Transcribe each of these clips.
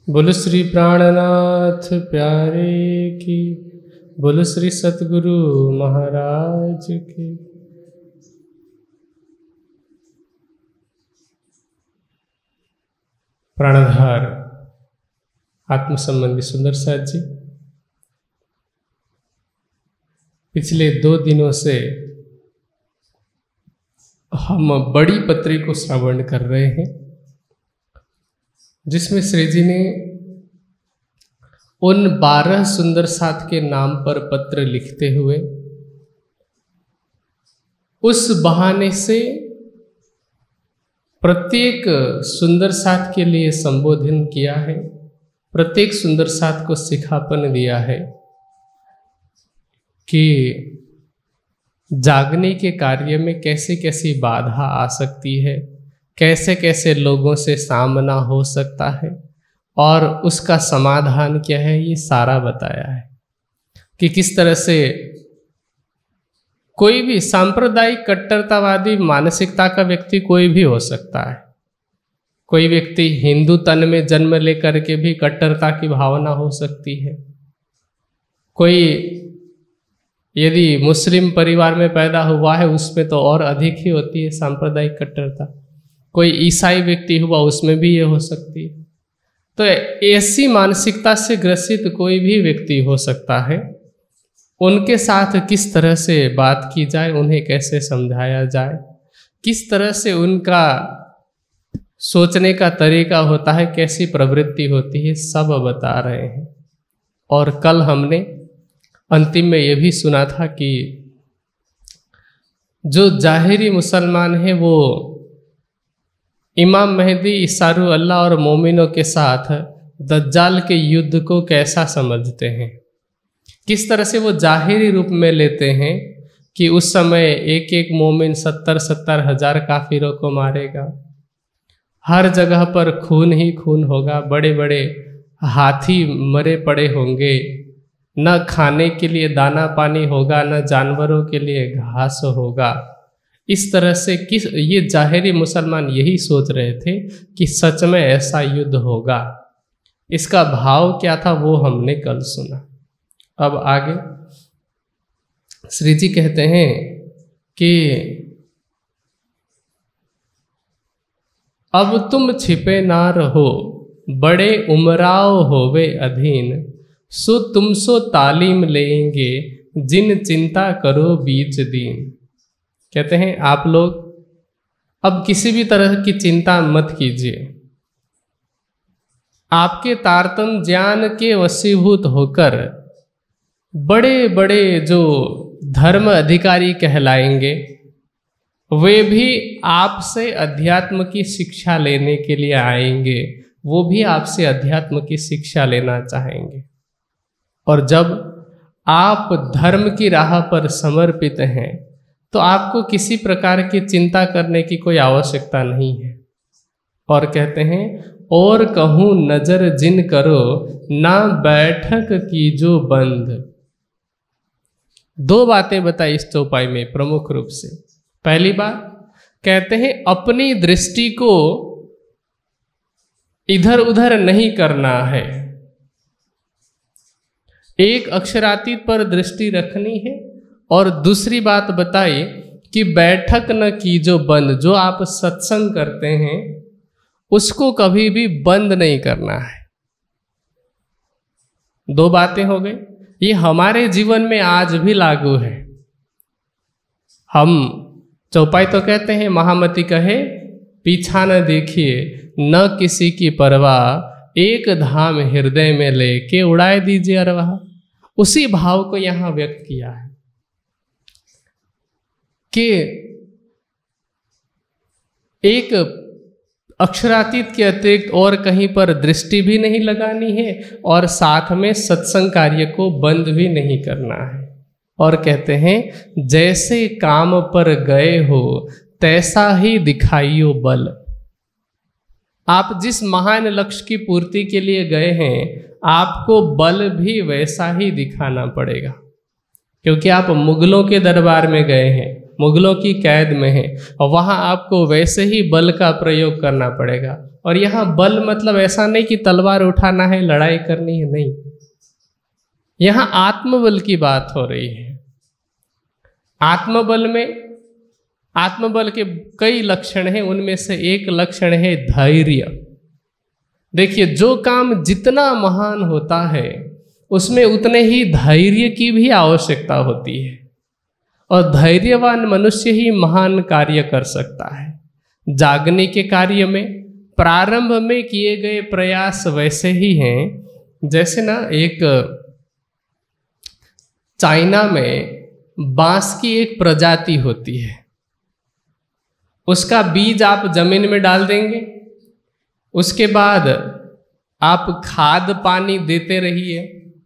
बोलो श्री प्राणनाथ प्यारे की, बोलो श्री सतगुरु महाराज की। प्राणधार आत्म संबंधी सुंदर साथ जी, पिछले 2 दिनों से हम बड़ी पत्री को श्रवण कर रहे हैं, जिसमें श्री जी ने उन 12 सुंदर साथ के नाम पर पत्र लिखते हुए उस बहाने से प्रत्येक सुंदर साथ के लिए संबोधन किया है, प्रत्येक सुंदर साथ को सिखापन दिया है कि जागने के कार्य में कैसे कैसी बाधा आ सकती है, कैसे कैसे लोगों से सामना हो सकता है और उसका समाधान क्या है, ये सारा बताया है कि किस तरह से कोई भी सांप्रदायिक कट्टरतावादी मानसिकता का व्यक्ति कोई भी हो सकता है। कोई व्यक्ति हिंदू तन में जन्म लेकर के भी कट्टरता की भावना हो सकती है। कोई यदि मुस्लिम परिवार में पैदा हुआ है उसमें तो और अधिक ही होती है सांप्रदायिक कट्टरता। कोई ईसाई व्यक्ति हुआ उसमें भी ये हो सकती है। तो ऐसी मानसिकता से ग्रसित कोई भी व्यक्ति हो सकता है। उनके साथ किस तरह से बात की जाए, उन्हें कैसे समझाया जाए, किस तरह से उनका सोचने का तरीका होता है, कैसी प्रवृत्ति होती है, सब बता रहे हैं। और कल हमने अंतिम में ये भी सुना था कि जो जाहिरी मुसलमान है वो इमाम मेहदी, इसारू अल्लाह और मोमिनों के साथ दज्जाल के युद्ध को कैसा समझते हैं, किस तरह से वो जाहिरी रूप में लेते हैं कि उस समय एक एक मोमिन 70-70 हजार काफिरों को मारेगा, हर जगह पर खून ही खून होगा, बड़े बड़े हाथी मरे पड़े होंगे, न खाने के लिए दाना पानी होगा, न जानवरों के लिए घास होगा। इस तरह से ये जाहिरी मुसलमान यही सोच रहे थे कि सच में ऐसा युद्ध होगा। इसका भाव क्या था वो हमने कल सुना। अब आगे श्री जी कहते हैं कि अब तुम छिपे ना रहो, बड़े उमराव होवे अधीन, सो तुम सो तालीम लेंगे, जिन चिंता करो बीच दीन। कहते हैं आप लोग अब किसी भी तरह की चिंता मत कीजिए। आपके तारतम ज्ञान के वशीभूत होकर बड़े बड़े जो धर्म अधिकारी कहलाएंगे वे भी आपसे अध्यात्म की शिक्षा लेने के लिए आएंगे, वो भी आपसे अध्यात्म की शिक्षा लेना चाहेंगे। और जब आप धर्म की राह पर समर्पित हैं तो आपको किसी प्रकार की चिंता करने की कोई आवश्यकता नहीं है। और कहते हैं और कहूँ नजर जिन करो, ना बैठक की जो बंद। 2 बातें बताई इस चौपाई में प्रमुख रूप से। पहली बात कहते हैं अपनी दृष्टि को इधर उधर नहीं करना है, एक अक्षरातीत पर दृष्टि रखनी है। और दूसरी बात बताई कि बैठक न की जो बंद, जो आप सत्संग करते हैं उसको कभी भी बंद नहीं करना है। 2 बातें हो गई, ये हमारे जीवन में आज भी लागू है। हम चौपाई तो कहते हैं महामती कहे पीछा न देखिए, न किसी की परवाह, एक धाम हृदय में लेके उड़ाए दीजिए अरवाह। उसी भाव को यहाँ व्यक्त किया है कि एक अक्षरातीत के अतिरिक्त और कहीं पर दृष्टि भी नहीं लगानी है और साथ में सत्संग कार्य को बंद भी नहीं करना है। और कहते हैं जैसे काम पर गए हो तैसा ही दिखाइयो बल। आप जिस महान लक्ष्य की पूर्ति के लिए गए हैं आपको बल भी वैसा ही दिखाना पड़ेगा, क्योंकि आप मुगलों के दरबार में गए हैं, मुगलों की कैद में हैं और वहाँ आपको वैसे ही बल का प्रयोग करना पड़ेगा। और यहाँ बल मतलब ऐसा नहीं कि तलवार उठाना है, लड़ाई करनी है, नहीं। यहाँ आत्मबल की बात हो रही है। आत्मबल में, आत्मबल के कई लक्षण हैं, उनमें से एक लक्षण है धैर्य। देखिए, जो काम जितना महान होता है उसमें उतने ही धैर्य की भी आवश्यकता होती है, और धैर्यवान मनुष्य ही महान कार्य कर सकता है। जागने के कार्य में प्रारंभ में किए गए प्रयास वैसे ही हैं जैसे ना, एक चाइना में बांस की एक प्रजाति होती है, उसका बीज आप जमीन में डाल देंगे, उसके बाद आप खाद पानी देते रहिए,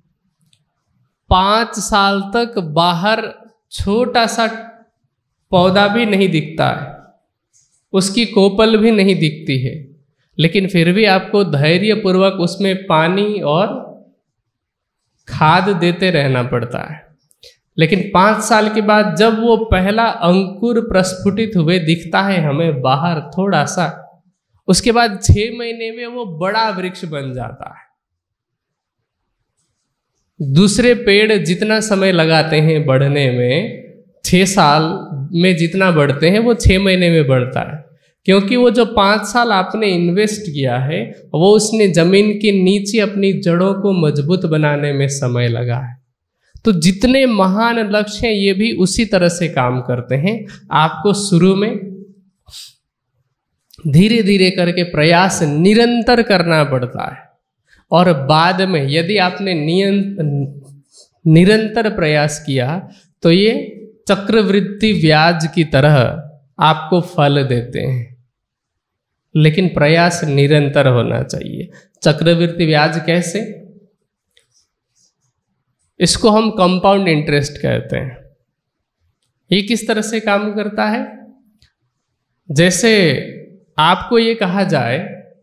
5 साल तक बाहर छोटा सा पौधा भी नहीं दिखता है, उसकी कोपल भी नहीं दिखती है, लेकिन फिर भी आपको धैर्यपूर्वक उसमें पानी और खाद देते रहना पड़ता है। लेकिन 5 साल के बाद जब वो पहला अंकुर प्रस्फुटित हुए दिखता है हमें बाहर थोड़ा सा, उसके बाद 6 महीने में वो बड़ा वृक्ष बन जाता है। दूसरे पेड़ जितना समय लगाते हैं बढ़ने में, 6 साल में जितना बढ़ते हैं वो 6 महीने में बढ़ता है, क्योंकि वो जो 5 साल आपने इन्वेस्ट किया है वो उसने जमीन के नीचे अपनी जड़ों को मजबूत बनाने में समय लगा है। तो जितने महान लक्ष्य हैं ये भी उसी तरह से काम करते हैं। आपको शुरू में धीरे धीरे करके प्रयास निरंतर करना पड़ता है, और बाद में यदि आपने निरंतर प्रयास किया तो ये चक्रवृद्धि ब्याज की तरह आपको फल देते हैं। लेकिन प्रयास निरंतर होना चाहिए। चक्रवृद्धि ब्याज कैसे? इसको हम कंपाउंड इंटरेस्ट कहते हैं। ये किस तरह से काम करता है? जैसे आपको ये कहा जाए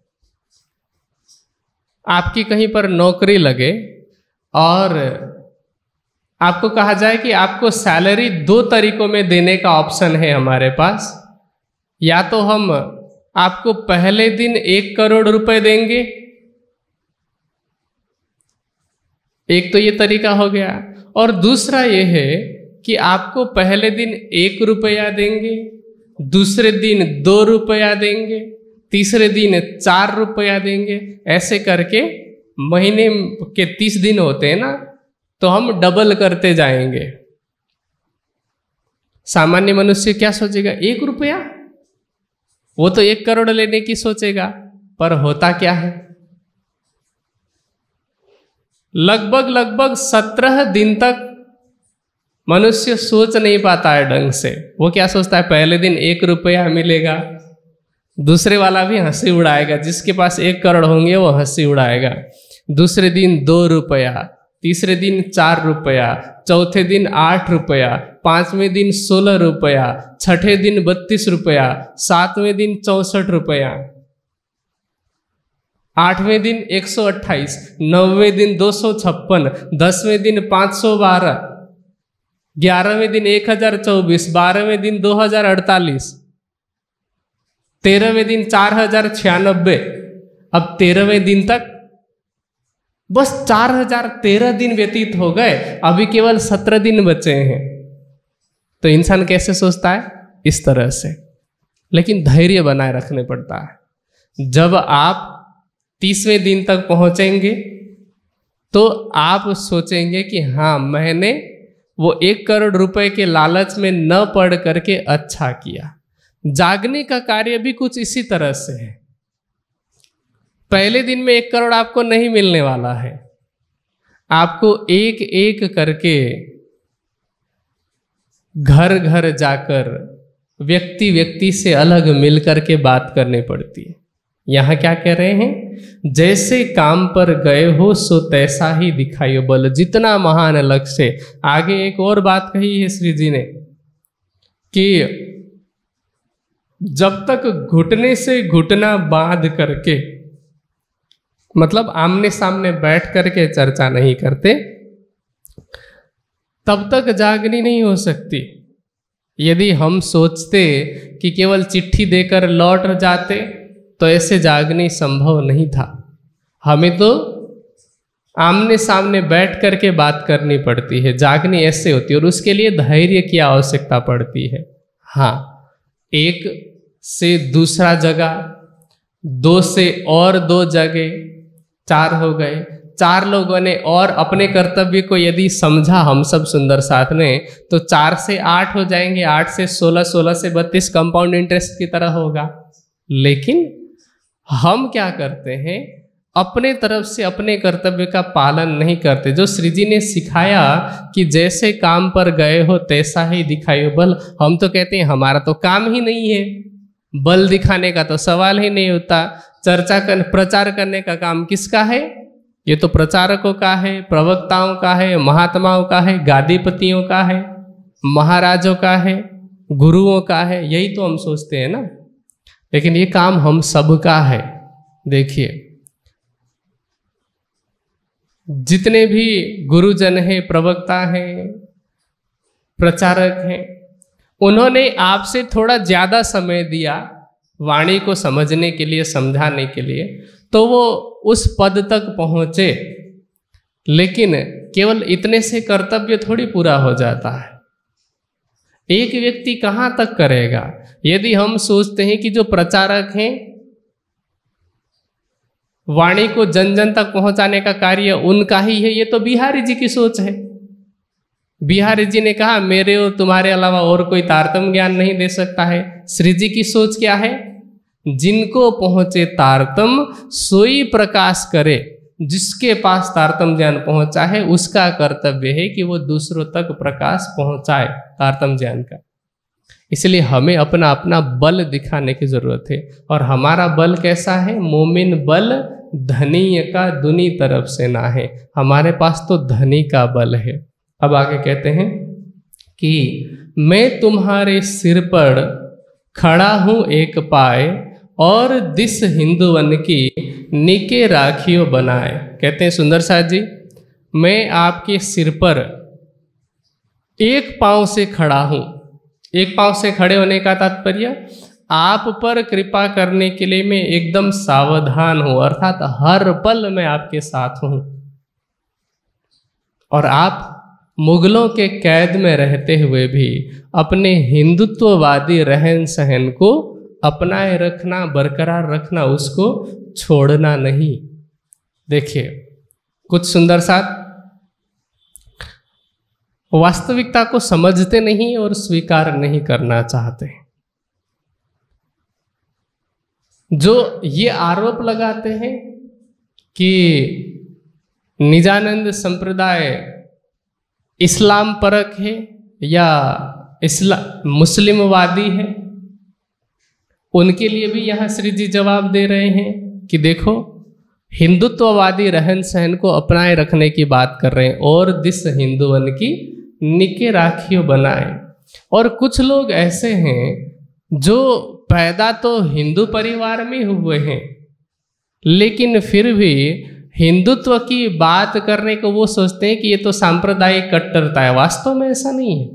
आपकी कहीं पर नौकरी लगे और आपको कहा जाए कि आपको सैलरी 2 तरीकों में देने का ऑप्शन है हमारे पास। या तो हम आपको पहले दिन 1 करोड़ रुपए देंगे, एक तो ये तरीका हो गया, और दूसरा ये है कि आपको पहले दिन 1 रुपया देंगे, दूसरे दिन 2 रुपया देंगे, तीसरे दिन 4 रुपया देंगे। ऐसे करके महीने के 30 दिन होते हैं ना, तो हम डबल करते जाएंगे। सामान्य मनुष्य क्या सोचेगा? 1 रुपया, वो तो 1 करोड़ लेने की सोचेगा। पर होता क्या है? लगभग 17 दिन तक मनुष्य सोच नहीं पाता है ढंग से। वो क्या सोचता है? पहले दिन 1 रुपया मिलेगा, दूसरे वाला भी हंसी उड़ाएगा, जिसके पास 1 करोड़ होंगे वो हंसी उड़ाएगा। दूसरे दिन 2 रुपया, तीसरे दिन 4 रुपया, चौथे दिन 8 रुपया, 5वें दिन 16 रुपया, 6ठे दिन 32 रुपया, 7वें दिन 64 रुपया, 8वें दिन 128, 9वें दिन 256, 10वें दिन 512, 11वें दिन 1024, 12वें दिन 2048, 13वें दिन 4096। अब 13वें दिन तक बस 4013 दिन व्यतीत हो गए, अभी केवल 17 दिन बचे हैं। तो इंसान कैसे सोचता है? इस तरह से। लेकिन धैर्य बनाए रखने पड़ता है। जब आप 30वें दिन तक पहुंचेंगे तो आप सोचेंगे कि हाँ, मैंने वो 1 करोड़ रुपए के लालच में न पड़ करके अच्छा किया। जागने का कार्य भी कुछ इसी तरह से है। पहले दिन में 1 करोड़ आपको नहीं मिलने वाला है। आपको एक एक करके घर घर जाकर व्यक्ति व्यक्ति से अलग मिल करके बात करनी पड़ती है। यहां क्या कह रहे हैं? जैसे काम पर गए हो सो तैसा ही दिखाइयो बल, जितना महान लक्ष्य। आगे एक और बात कही है श्री जी ने कि जब तक घुटने से घुटना बांध करके, मतलब आमने सामने बैठ करके चर्चा नहीं करते, तब तक जागनी नहीं हो सकती। यदि हम सोचते कि केवल चिट्ठी देकर लौट जाते तो ऐसे जागनी संभव नहीं था। हमें तो आमने सामने बैठ करके बात करनी पड़ती है, जागनी ऐसे होती है, और उसके लिए धैर्य की आवश्यकता पड़ती है। हाँ, एक से दूसरा जगह, 2 से और 2 जगह, 4 हो गए। 4 लोगों ने और अपने कर्तव्य को यदि समझा हम सब सुंदर साथ ने, तो 4 से 8 हो जाएंगे, 8 से 16, 16 से 32, कंपाउंड इंटरेस्ट की तरह होगा। लेकिन हम क्या करते हैं, अपने तरफ से अपने कर्तव्य का पालन नहीं करते। जो श्री जी ने सिखाया कि जैसे काम पर गए हो तैसा ही दिखाइयो बल, हम तो कहते हैं हमारा तो काम ही नहीं है, बल दिखाने का तो सवाल ही नहीं होता। प्रचार करने का काम किसका है? ये तो प्रचारकों का है, प्रवक्ताओं का है, महात्माओं का है, गादीपतियों का है, महाराजों का है, गुरुओं का है, यही तो हम सोचते हैं ना। लेकिन ये काम हम सबका है। देखिए, जितने भी गुरुजन हैं, प्रवक्ता हैं, प्रचारक हैं, उन्होंने आपसे थोड़ा ज्यादा समय दिया वाणी को समझने के लिए, समझाने के लिए, तो वो उस पद तक पहुंचे। लेकिन केवल इतने से कर्तव्य थोड़ी पूरा हो जाता है। एक व्यक्ति कहाँ तक करेगा? यदि हम सोचते हैं कि जो प्रचारक हैं, वाणी को जन जन तक पहुंचाने का कार्य उनका ही है, ये तो बिहारी जी की सोच है। बिहारी जी ने कहा मेरे और तुम्हारे अलावा और कोई तारतम्य ज्ञान नहीं दे सकता है। श्री जी की सोच क्या है? जिनको पहुंचे तारतम सोई प्रकाश करे। जिसके पास तारतम ज्ञान पहुंचा है उसका कर्तव्य है कि वो दूसरों तक प्रकाश पहुंचाए तारतम ज्ञान का। इसलिए हमें अपना अपना बल दिखाने की जरूरत है। और हमारा बल कैसा है? मोमिन बल धनी का दुनी तरफ से ना है, हमारे पास तो धनी का बल है। अब आगे कहते हैं कि मैं तुम्हारे सिर पर खड़ा हूं एक पाए, और दिस हिंदुवन की निके राखियों बनाए। कहते हैं सुंदर साथ जी, मैं आपके सिर पर एक पांव से खड़ा हूं। एक पांव से खड़े होने का तात्पर्य, आप पर कृपा करने के लिए मैं एकदम सावधान हूं, अर्थात हर पल मैं आपके साथ हूं। और आप मुगलों के कैद में रहते हुए भी अपने हिंदुत्ववादी रहन सहन को अपनाए रखना, बरकरार रखना, उसको छोड़ना नहीं। देखिए, कुछ सुंदर साथ वास्तविकता को समझते नहीं और स्वीकार नहीं करना चाहते। जो ये आरोप लगाते हैं कि निजानंद संप्रदाय इस्लाम परक है या मुस्लिमवादी है, उनके लिए भी यहाँ श्री जी जवाब दे रहे हैं कि देखो, हिंदुत्ववादी रहन सहन को अपनाए रखने की बात कर रहे हैं, और दिस हिंदुवन की निके राखियों बनाए। और कुछ लोग ऐसे हैं जो पैदा तो हिंदू परिवार में हुए हैं, लेकिन फिर भी हिंदुत्व की बात करने को वो सोचते हैं कि ये तो सांप्रदायिक कट्टरता है। वास्तव में ऐसा नहीं है।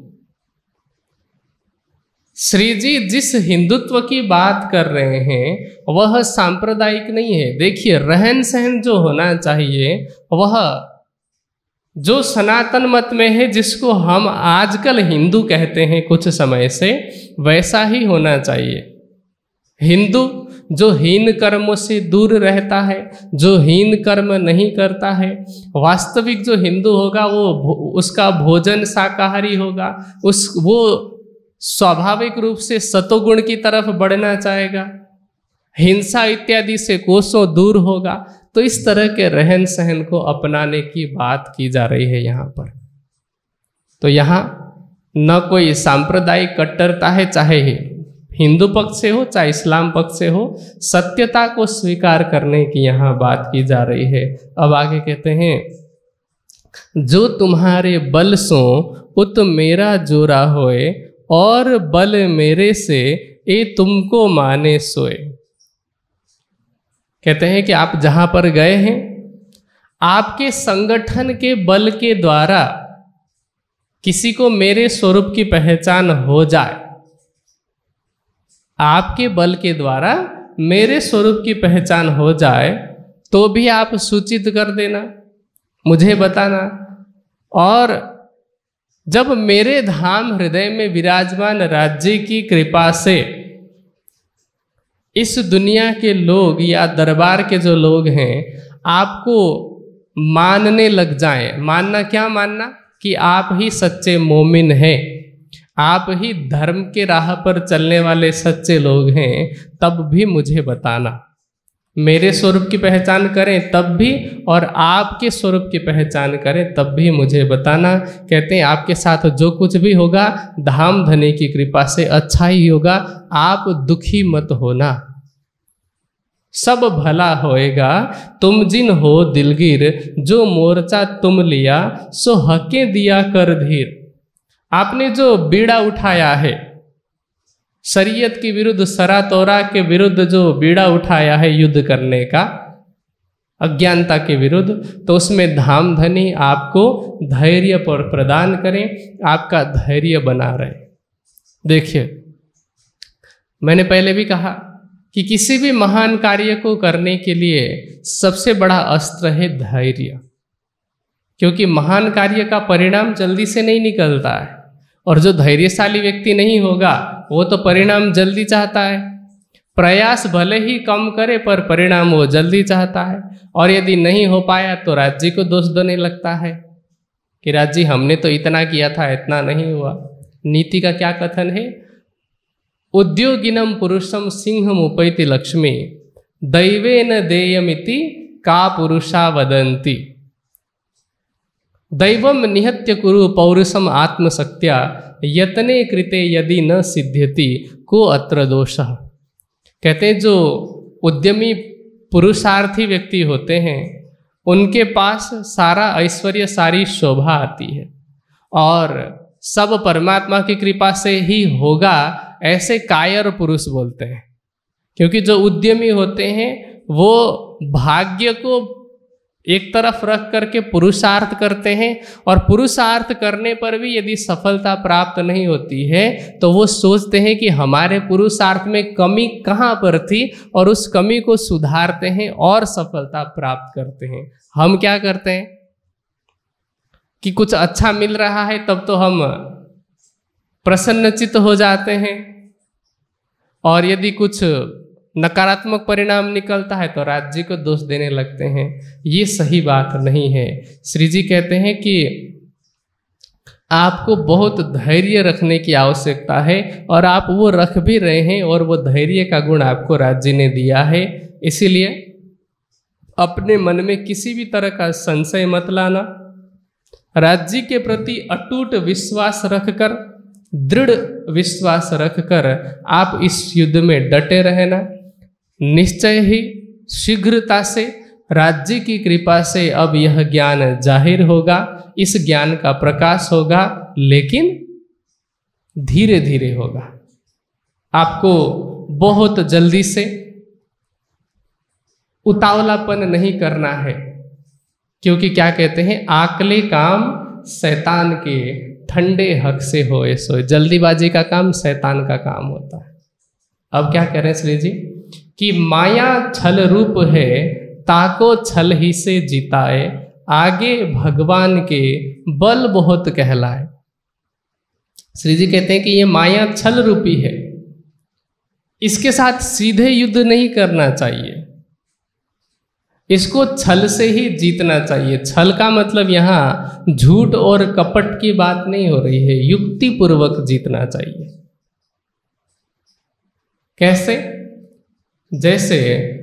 श्री जी जिस हिंदुत्व की बात कर रहे हैं वह सांप्रदायिक नहीं है। देखिए, रहन सहन जो होना चाहिए वह जो सनातन मत में है, जिसको हम आजकल हिंदू कहते हैं कुछ समय से, वैसा ही होना चाहिए। हिंदू जो हीन कर्मों से दूर रहता है, जो हीन कर्म नहीं करता है, वास्तविक जो हिंदू होगा वो उसका भोजन शाकाहारी होगा, वो स्वाभाविक रूप से सतोगुण की तरफ बढ़ना चाहेगा, हिंसा इत्यादि से कोसों दूर होगा। तो इस तरह के रहन सहन को अपनाने की बात की जा रही है यहाँ पर। तो यहाँ न कोई सांप्रदायिक कट्टरता है, चाहे हिंदू पक्ष से हो चाहे इस्लाम पक्ष से हो, सत्यता को स्वीकार करने की यहाँ बात की जा रही है। अब आगे कहते हैं, जो तुम्हारे बल सो उत मेरा जोरा होए, और बल मेरे से ए तुमको माने सोए। कहते हैं कि आप जहां पर गए हैं, आपके संगठन के बल के द्वारा किसी को मेरे स्वरूप की पहचान हो जाए, आपके बल के द्वारा मेरे स्वरूप की पहचान हो जाए तो भी आप सूचित कर देना, मुझे बताना। और जब मेरे धाम हृदय में विराजमान राज्य की कृपा से इस दुनिया के लोग या दरबार के जो लोग हैं आपको मानने लग जाएं, मानना क्या मानना, कि आप ही सच्चे मोमिन हैं, आप ही धर्म के राह पर चलने वाले सच्चे लोग हैं, तब भी मुझे बताना। मेरे स्वरूप की पहचान करें तब भी, और आपके स्वरूप की पहचान करें तब भी मुझे बताना। कहते हैं आपके साथ जो कुछ भी होगा धाम धनी की कृपा से अच्छा ही होगा, आप दुखी मत होना, सब भला होएगा। तुम जिन हो दिलगीर, जो मोर्चा तुम लिया सो हके दिया कर धीर। आपने जो बीड़ा उठाया है शरीयत के विरुद्ध, सरा तोरा के विरुद्ध जो बीड़ा उठाया है युद्ध करने का, अज्ञानता के विरुद्ध, तो उसमें धाम धनी आपको धैर्य पर प्रदान करें, आपका धैर्य बना रहे। देखिए मैंने पहले भी कहा कि किसी भी महान कार्य को करने के लिए सबसे बड़ा अस्त्र है धैर्य, क्योंकि महान कार्य का परिणाम जल्दी से नहीं निकलता है, और जो धैर्यशाली व्यक्ति नहीं होगा वो तो परिणाम जल्दी चाहता है। प्रयास भले ही कम करे पर परिणाम वो जल्दी चाहता है, और यदि नहीं हो पाया तो राज्य को दोष देने लगता है कि राज्य हमने तो इतना किया था, इतना नहीं हुआ। नीति का क्या कथन है, उद्योगिनम पुरुषम सिंहम उपैति लक्ष्मी, दैवेन देयमिति का पुरुषा वदन्ति। दैवम निहत्य कुरु पौरुषम आत्मशक्त्या, यतने कृते यदि न सिद्ध्यति को अत्र दोषः। कहते हैं जो उद्यमी पुरुषार्थी व्यक्ति होते हैं उनके पास सारा ऐश्वर्य, सारी शोभा आती है, और सब परमात्मा की कृपा से ही होगा, ऐसे कायर पुरुष बोलते हैं। क्योंकि जो उद्यमी होते हैं वो भाग्य को एक तरफ रख करके पुरुषार्थ करते हैं, और पुरुषार्थ करने पर भी यदि सफलता प्राप्त नहीं होती है तो वो सोचते हैं कि हमारे पुरुषार्थ में कमी कहाँ पर थी, और उस कमी को सुधारते हैं और सफलता प्राप्त करते हैं। हम क्या करते हैं कि कुछ अच्छा मिल रहा है तब तो हम प्रसन्नचित्त हो जाते हैं, और यदि कुछ नकारात्मक परिणाम निकलता है तो राज्य को दोष देने लगते हैं। ये सही बात नहीं है। श्री जी कहते हैं कि आपको बहुत धैर्य रखने की आवश्यकता है, और आप वो रख भी रहे हैं, और वो धैर्य का गुण आपको राज्य ने दिया है। इसीलिए अपने मन में किसी भी तरह का संशय मत लाना, राज्य के प्रति अटूट विश्वास रखकर, दृढ़ विश्वास रखकर आप इस युद्ध में डटे रहना। निश्चय ही शीघ्रता से राज्य की कृपा से अब यह ज्ञान जाहिर होगा, इस ज्ञान का प्रकाश होगा, लेकिन धीरे धीरे होगा। आपको बहुत जल्दी से उतावलापन नहीं करना है, क्योंकि क्या कहते हैं, आकले काम शैतान के ठंडे हक से होए सोए। जल्दीबाजी का काम शैतान का काम होता है। अब क्या कह रहे हैं श्री जी कि माया छल रूप है, ताको छल ही से जिताए, आगे भगवान के बल बहुत कहलाए। श्री जी कहते हैं कि ये माया छल रूपी है, इसके साथ सीधे युद्ध नहीं करना चाहिए, इसको छल से ही जीतना चाहिए। छल का मतलब यहाँ झूठ और कपट की बात नहीं हो रही है, युक्ति पूर्वक जीतना चाहिए। कैसे? जैसे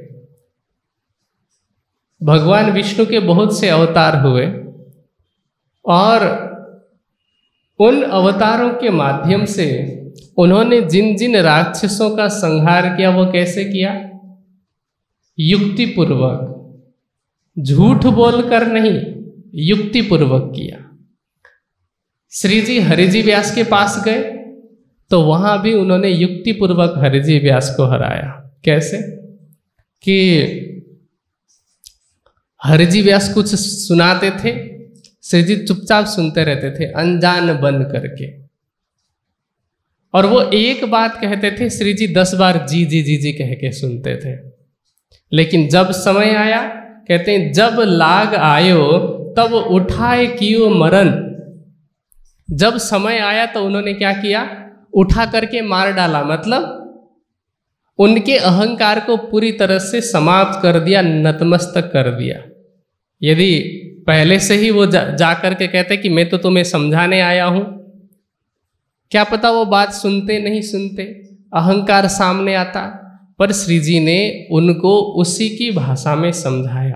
भगवान विष्णु के बहुत से अवतार हुए, और उन अवतारों के माध्यम से उन्होंने जिन जिन राक्षसों का संहार किया वो कैसे किया? युक्ति पूर्वक, झूठ बोलकर नहीं, युक्ति पूर्वक किया। श्री जी हरिजी व्यास के पास गए तो वहां भी उन्होंने युक्ति पूर्वक हरिजी व्यास को हराया। कैसे? कि हरिजी व्यास कुछ सुनाते थे, श्री जी चुपचाप सुनते रहते थे, अनजान बन करके, और वो एक बात कहते थे, श्री जी 10 बार जी जी जी जी कह के सुनते थे। लेकिन जब समय आया, कहते हैं जब लाग आयो तब उठाए कियो मरण। जब समय आया तो उन्होंने क्या किया, उठा करके मार डाला, मतलब उनके अहंकार को पूरी तरह से समाप्त कर दिया, नतमस्तक कर दिया। यदि पहले से ही वो जा करके कहते कि मैं तो तुम्हें समझाने आया हूं, क्या पता वो बात सुनते नहीं सुनते, अहंकार सामने आता। पर श्री जी ने उनको उसी की भाषा में समझाया।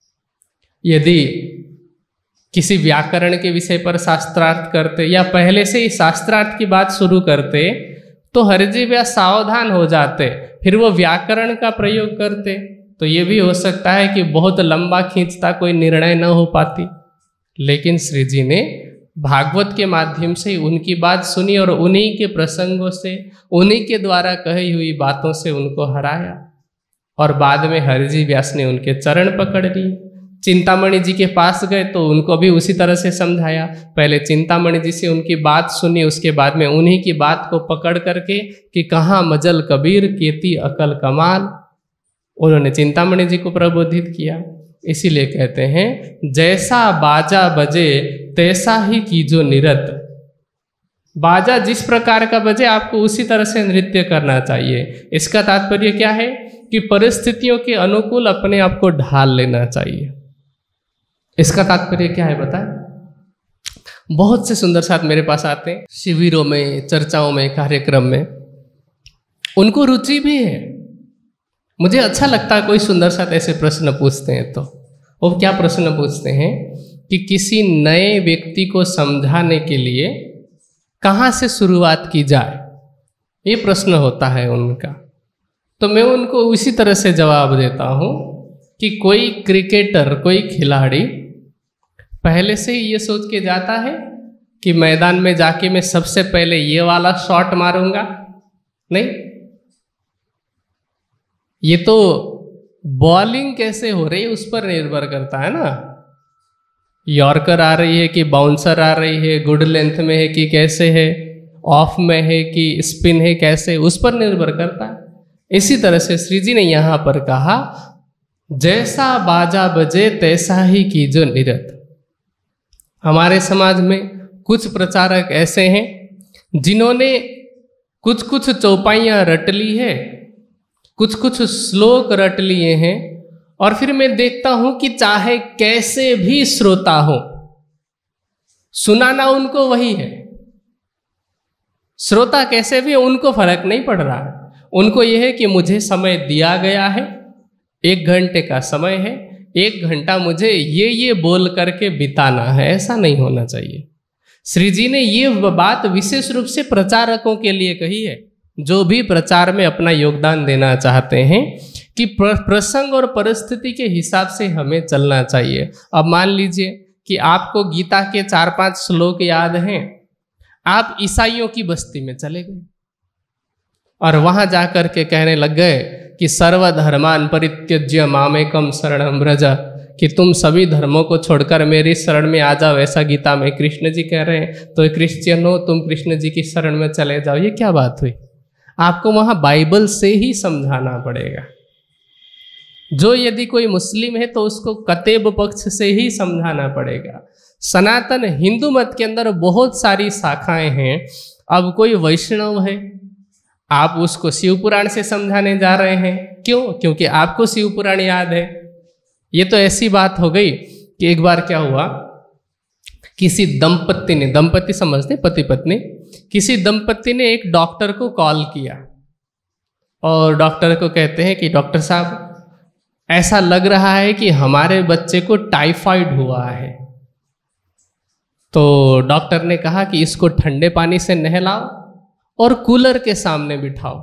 यदि किसी व्याकरण के विषय पर शास्त्रार्थ करते या पहले से ही शास्त्रार्थ की बात शुरू करते तो हरिजी व्यास सावधान हो जाते, फिर वो व्याकरण का प्रयोग करते तो ये भी हो सकता है कि बहुत लंबा खींचता, कोई निर्णय न हो पाती। लेकिन श्री जी ने भागवत के माध्यम से उनकी बात सुनी और उन्हीं के प्रसंगों से, उन्हीं के द्वारा कही हुई बातों से उनको हराया। और बाद में हरिजी व्यास ने उनके चरण पकड़ लिए। चिंतामणि जी के पास गए तो उनको भी उसी तरह से समझाया। पहले चिंतामणि जी से उनकी बात सुनी, उसके बाद में उन्हीं की बात को पकड़ करके कि कहाँ मजल कबीर केती अकल कमाल, उन्होंने चिंतामणि जी को प्रबोधित किया। इसीलिए कहते हैं जैसा बाजा बजे तैसा ही कीजो निरत। बाजा जिस प्रकार का बजे आपको उसी तरह से नृत्य करना चाहिए। इसका तात्पर्य क्या है कि परिस्थितियों के अनुकूल अपने आप को ढाल लेना चाहिए। इसका तात्पर्य क्या है बताएं। बहुत से सुंदर साथ मेरे पास आते हैं शिविरों में, चर्चाओं में, कार्यक्रम में, उनको रुचि भी है। मुझे अच्छा लगता है कोई सुंदर साथ ऐसे प्रश्न पूछते हैं। तो वो क्या प्रश्न पूछते हैं कि किसी नए व्यक्ति को समझाने के लिए कहाँ से शुरुआत की जाए, ये प्रश्न होता है उनका। तो मैं उनको उसी तरह से जवाब देता हूँ कि कोई क्रिकेटर, कोई खिलाड़ी पहले से ही ये सोच के जाता है कि मैदान में जाके मैं सबसे पहले ये वाला शॉट मारूंगा, नहीं। ये तो बॉलिंग कैसे हो रही है उस पर निर्भर करता है ना। यॉर्कर आ रही है कि बाउंसर आ रही है, गुड लेंथ में है कि कैसे है, ऑफ में है कि स्पिन है, कैसे, उस पर निर्भर करता है। इसी तरह से श्री जी ने यहाँ पर कहा जैसा बाजा बजे तैसा ही कीजो निरत। हमारे समाज में कुछ प्रचारक ऐसे हैं जिन्होंने कुछ कुछ चौपाइयाँ रट ली है, कुछ कुछ श्लोक रट लिए हैं, और फिर मैं देखता हूं कि चाहे कैसे भी श्रोता हो, सुनाना उनको वही है। श्रोता कैसे भी, उनको फर्क नहीं पड़ रहा है। उनको यह है कि मुझे समय दिया गया है, 1 घंटे का समय है, 1 घंटा मुझे ये बोल करके बिताना है। ऐसा नहीं होना चाहिए। श्री जी ने ये बात विशेष रूप से प्रचारकों के लिए कही है, जो भी प्रचार में अपना योगदान देना चाहते हैं, कि प्रसंग और परिस्थिति के हिसाब से हमें चलना चाहिए। अब मान लीजिए कि आपको गीता के 4-5 श्लोक याद हैं, आप ईसाइयों की बस्ती में चले गए और वहां जाकर के कहने लग गए कि सर्वधर्मान परित्यज्य मामेकम शरणम व्रज, कि तुम सभी धर्मों को छोड़कर मेरी शरण में आ जाओ, ऐसा गीता में कृष्ण जी कह रहे हैं। तो क्रिश्चियन हो, तुम कृष्ण जी की शरण में चले जाओ। ये क्या बात हुई? आपको वहां बाइबल से ही समझाना पड़ेगा। जो यदि कोई मुस्लिम है तो उसको कतेब पक्ष से ही समझाना पड़ेगा। सनातन हिंदू मत के अंदर बहुत सारी शाखाएं हैं। अब कोई वैष्णव है, आप उसको शिव पुराण से समझाने जा रहे हैं। क्यों? क्योंकि आपको शिव पुराण याद है। ये तो ऐसी बात हो गई कि एक बार क्या हुआ, किसी दंपत्ति ने, दंपत्ति समझते पति पत्नी, किसी दंपत्ति ने एक डॉक्टर को कॉल किया और डॉक्टर को कहते हैं कि डॉक्टर साहब, ऐसा लग रहा है कि हमारे बच्चे को टाइफाइड हुआ है। तो डॉक्टर ने कहा कि इसको ठंडे पानी से नहलाओ और कूलर के सामने बिठाओ।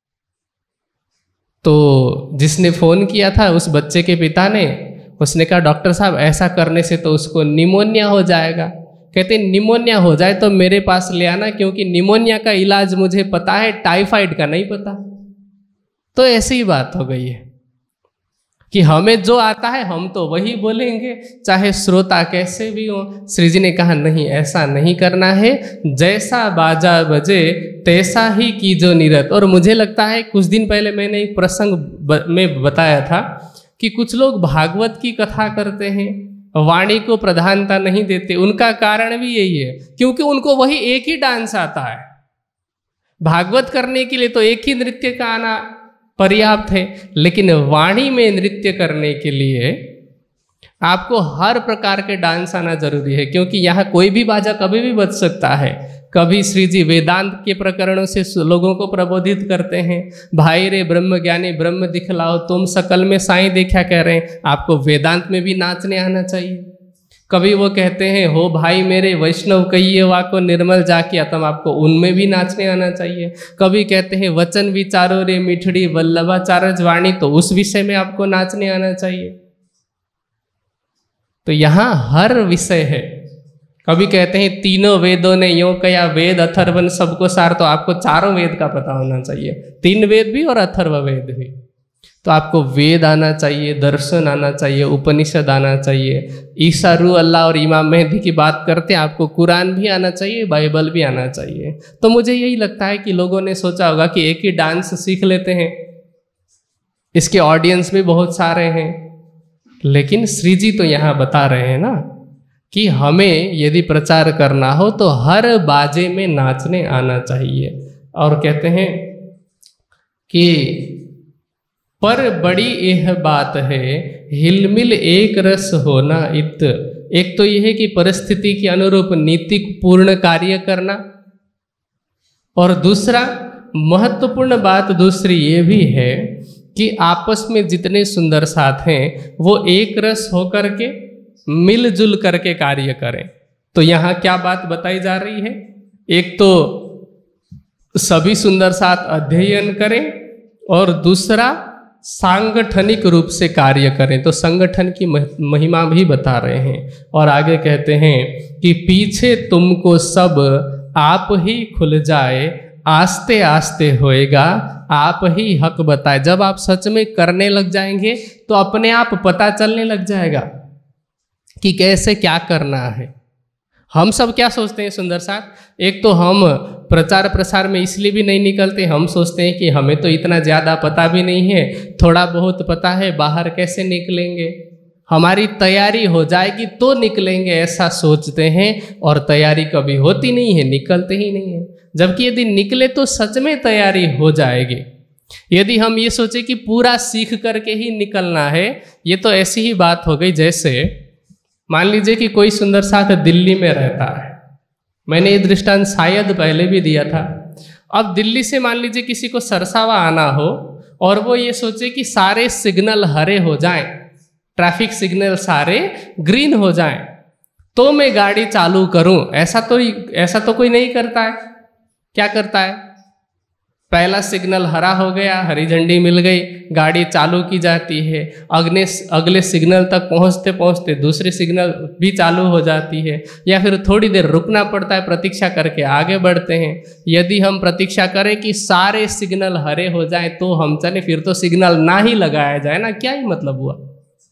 तो जिसने फोन किया था, उस बच्चे के पिता ने, उसने कहा डॉक्टर साहब ऐसा करने से तो उसको निमोनिया हो जाएगा। कहते निमोनिया हो जाए तो मेरे पास ले आना, क्योंकि निमोनिया का इलाज मुझे पता है, टाइफाइड का नहीं पता। तो ऐसी ही बात हो गई है। कि हमें जो आता है हम तो वही बोलेंगे, चाहे श्रोता कैसे भी हो। श्री जी ने कहा नहीं, ऐसा नहीं करना है, जैसा बाजा बजे तैसा ही कीजो निरत। और मुझे लगता है कुछ दिन पहले मैंने एक प्रसंग में बताया था कि कुछ लोग भागवत की कथा करते हैं, वाणी को प्रधानता नहीं देते। उनका कारण भी यही है, क्योंकि उनको वही एक ही डांस आता है। भागवत करने के लिए तो एक ही नृत्य का आना पर्याप्त है, लेकिन वाणी में नृत्य करने के लिए आपको हर प्रकार के डांस आना जरूरी है, क्योंकि यहाँ कोई भी बाजा कभी भी बज सकता है। कभी श्री जी वेदांत के प्रकरणों से लोगों को प्रबोधित करते हैं, भाई रे ब्रह्म ज्ञानी ब्रह्म दिखलाओ, तुम सकल में साईं देखा कह रहे हैं, आपको वेदांत में भी नाचने आना चाहिए। कभी वो कहते हैं हो भाई मेरे वैष्णव कहिए वाको निर्मल जाके, तब आपको उनमें भी नाचने आना चाहिए। कभी कहते हैं वचन विचारो रे मिठड़ी वल्लभाचार्य वाणी, तो उस विषय में आपको नाचने आना चाहिए। तो यहाँ हर विषय है। कभी कहते हैं तीनों वेदों ने यों कया, वेद अथर्वन सबको सार, तो आपको चारों वेद का पता होना चाहिए, 3 वेद भी और अथर्व वेद भी। तो आपको वेद आना चाहिए, दर्शन आना चाहिए, उपनिषद आना चाहिए। ईसा रू अल्लाह और इमाम मेहदी की बात करते हैं, आपको कुरान भी आना चाहिए, बाइबल भी आना चाहिए। तो मुझे यही लगता है कि लोगों ने सोचा होगा कि एक ही डांस सीख लेते हैं, इसके ऑडियंस भी बहुत सारे हैं। लेकिन श्री जी तो यहाँ बता रहे हैं ना कि हमें यदि प्रचार करना हो तो हर बाजे में नाचने आना चाहिए। और कहते हैं कि पर बड़ी यह बात है हिलमिल एक रस होना इत। एक तो यह है कि परिस्थिति के अनुरूप नीतिक पूर्ण कार्य करना, और दूसरा महत्वपूर्ण बात दूसरी ये भी है कि आपस में जितने सुंदर साथ हैं वो एक रस होकर के मिलजुल करके कार्य करें। तो यहाँ क्या बात बताई जा रही है? एक तो सभी सुंदर साथ अध्ययन करें, और दूसरा सांगठनिक रूप से कार्य करें। तो संगठन की महिमा भी बता रहे हैं। और आगे कहते हैं कि पीछे तुमको सब आप ही खुल जाए, आस्ते आस्ते होएगा आप ही हक बताए। जब आप सच में करने लग जाएंगे तो अपने आप पता चलने लग जाएगा कि कैसे क्या करना है। हम सब क्या सोचते हैं सुंदर साथ, एक तो हम प्रचार प्रसार में इसलिए भी नहीं निकलते, हम सोचते हैं कि हमें तो इतना ज़्यादा पता भी नहीं है, थोड़ा बहुत पता है, बाहर कैसे निकलेंगे, हमारी तैयारी हो जाएगी तो निकलेंगे, ऐसा सोचते हैं। और तैयारी कभी होती नहीं है, निकलते ही नहीं है। जबकि यदि निकले तो सच में तैयारी हो जाएगी। यदि हम ये सोचे कि पूरा सीख करके ही निकलना है, ये तो ऐसी ही बात हो गई जैसे मान लीजिए कि कोई सुंदर साथ दिल्ली में रहता है। मैंने ये दृष्टांत शायद पहले भी दिया था। अब दिल्ली से मान लीजिए किसी को सरसावा आना हो और वो ये सोचे कि सारे सिग्नल हरे हो जाएं, ट्रैफिक सिग्नल सारे ग्रीन हो जाएं तो मैं गाड़ी चालू करूं। ऐसा तो कोई नहीं करता है। क्या करता है? पहला सिग्नल हरा हो गया, हरी झंडी मिल गई, गाड़ी चालू की जाती है। अगले सिग्नल तक पहुंचते पहुंचते दूसरे सिग्नल भी चालू हो जाती है, या फिर थोड़ी देर रुकना पड़ता है, प्रतीक्षा करके आगे बढ़ते हैं। यदि हम प्रतीक्षा करें कि सारे सिग्नल हरे हो जाए तो हम चले, फिर तो सिग्नल ना ही लगाया जाए ना, क्या ही मतलब हुआ।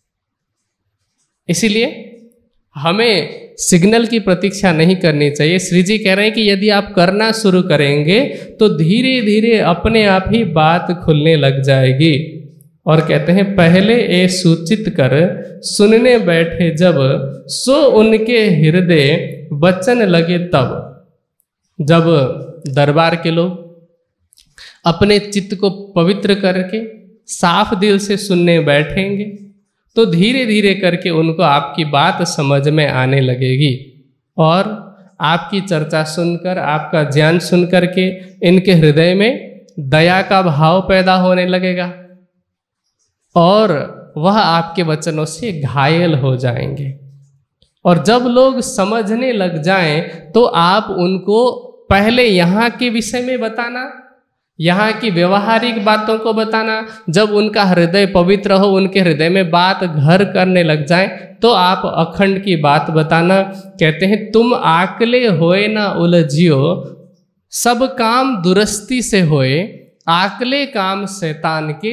इसीलिए हमें सिग्नल की प्रतीक्षा नहीं करनी चाहिए। श्री जी कह रहे हैं कि यदि आप करना शुरू करेंगे तो धीरे धीरे अपने आप ही बात खुलने लग जाएगी। और कहते हैं पहले ए सूचित कर सुनने बैठे जब, सो उनके हृदय वचन लगे तब। जब दरबार के लोग अपने चित्त को पवित्र करके साफ दिल से सुनने बैठेंगे तो धीरे धीरे करके उनको आपकी बात समझ में आने लगेगी, और आपकी चर्चा सुनकर, आपका ज्ञान सुनकर के इनके हृदय में दया का भाव पैदा होने लगेगा, और वह आपके वचनों से घायल हो जाएंगे। और जब लोग समझने लग जाएं तो आप उनको पहले यहाँ के विषय में बताना, यहाँ की व्यवहारिक बातों को बताना। जब उनका हृदय पवित्र हो, उनके हृदय में बात घर करने लग जाए तो आप अखंड की बात बताना। कहते हैं तुम आकले होए ना उलझियो, सब काम दुरुस्ती से होए, आकले काम शैतान के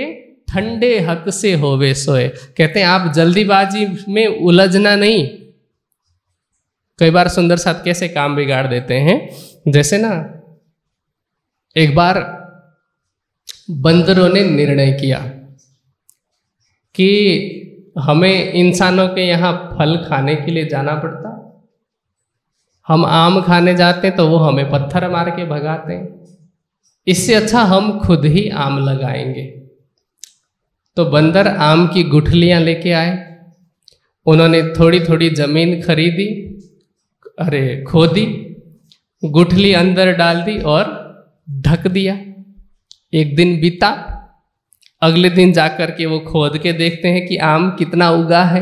ठंडे हक से होवे सोए। कहते हैं आप जल्दीबाजी में उलझना नहीं। कई बार सुंदर साथ कैसे काम बिगाड़ देते हैं, जैसे ना एक बार बंदरों ने निर्णय किया कि हमें इंसानों के यहाँ फल खाने के लिए जाना पड़ता, हम आम खाने जाते हैं तो वो हमें पत्थर मार के भगाते हैं, इससे अच्छा हम खुद ही आम लगाएंगे। तो बंदर आम की गुठलियां लेके आए, उन्होंने थोड़ी थोड़ी जमीन खरीदी, खोदी, गुठली अंदर डाल दी और ढक दिया। एक दिन बीता, अगले दिन जाकर के वो खोद के देखते हैं कि आम कितना उगा है।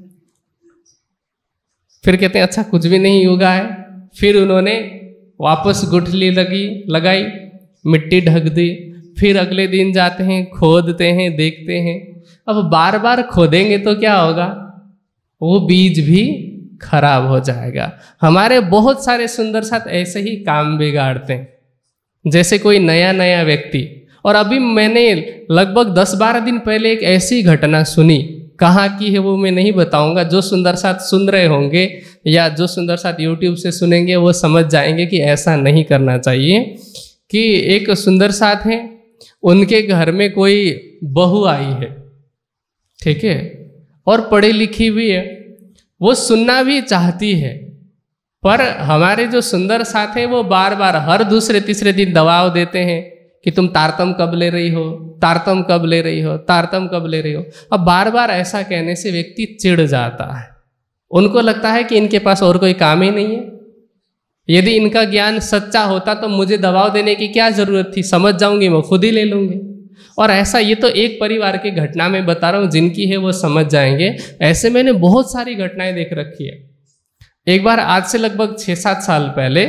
फिर कहते हैं अच्छा कुछ भी नहीं उगा है। फिर उन्होंने वापस गुठली लगाई, मिट्टी ढक दी। फिर अगले दिन जाते हैं, खोदते हैं, देखते हैं। अब बार बार खोदेंगे तो क्या होगा, वो बीज भी खराब हो जाएगा। हमारे बहुत सारे सुंदर साथ ऐसे ही काम बिगाड़ते हैं। जैसे कोई नया नया व्यक्ति, और अभी मैंने लगभग 10-12 दिन पहले एक ऐसी घटना सुनी, कहाँ की है वो मैं नहीं बताऊंगा। जो सुंदर साथ सुन रहे होंगे या जो सुंदर साथ यूट्यूब से सुनेंगे वो समझ जाएंगे कि ऐसा नहीं करना चाहिए। कि एक सुंदर साथ है, उनके घर में कोई बहू आई है, ठीक है, और पढ़ी लिखी भी है, वो सुनना भी चाहती है, पर हमारे जो सुंदर साथ हैं वो बार बार हर दूसरे तीसरे दिन दबाव देते हैं कि तुम तारतम कब ले रही हो, तारतम कब ले रही हो, तारतम कब ले रही हो। अब बार बार ऐसा कहने से व्यक्ति चिढ़ जाता है। उनको लगता है कि इनके पास और कोई काम ही नहीं है। यदि इनका ज्ञान सच्चा होता तो मुझे दबाव देने की क्या जरूरत थी, समझ जाऊंगी, मैं खुद ही ले लूंगी। और ऐसा, ये तो एक परिवार की घटना में बता रहा हूँ, जिनकी है वो समझ जाएंगे। ऐसे मैंने बहुत सारी घटनाएं देख रखी है। एक बार आज से लगभग 6-7 साल पहले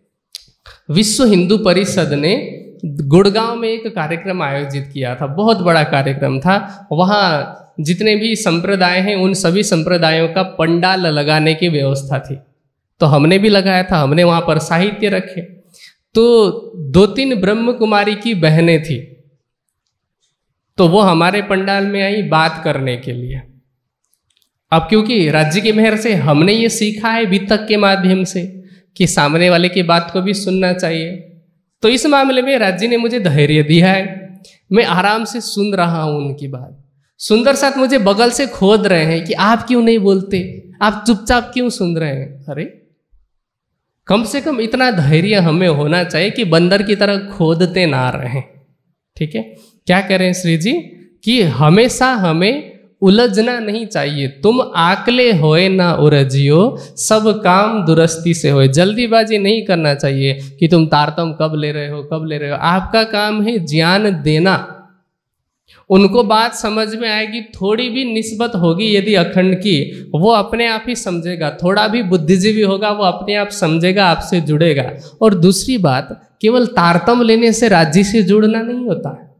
विश्व हिंदू परिषद ने गुड़गांव में एक कार्यक्रम आयोजित किया था। बहुत बड़ा कार्यक्रम था। वहाँ जितने भी संप्रदाय हैं उन सभी संप्रदायों का पंडाल लगाने की व्यवस्था थी। तो हमने भी लगाया था। हमने वहाँ पर साहित्य रखे। तो 2-3 ब्रह्म कुमारी की बहनें थी, तो वो हमारे पंडाल में आई बात करने के लिए। अब क्योंकि राज्य की मेहर से हमने ये सीखा है वितक के माध्यम से कि सामने वाले की बात को भी सुनना चाहिए, तो इस मामले में राज्य ने मुझे धैर्य दिया है। मैं आराम से सुन रहा हूं उनकी बात। सुंदर साथ मुझे बगल से खोद रहे हैं कि आप क्यों नहीं बोलते, आप चुपचाप क्यों सुन रहे हैं। अरे कम से कम इतना धैर्य हमें होना चाहिए कि बंदर की तरह खोदते ना रहें। ठीक है, क्या करें श्री जी कि हमेशा हमें उलझना नहीं चाहिए। तुम आकले होए ना उलझियो, सब काम दुरुस्ती से होए। जल्दीबाजी नहीं करना चाहिए कि तुम तारतम कब ले रहे हो, कब ले रहे हो। आपका काम है ज्ञान देना। उनको बात समझ में आएगी, थोड़ी भी निस्बत होगी यदि अखंड की, वो अपने आप ही समझेगा। थोड़ा भी बुद्धिजीवी होगा वो अपने आप समझेगा, आपसे जुड़ेगा। और दूसरी बात, केवल तारतम लेने से राज्य से जुड़ना नहीं होता है।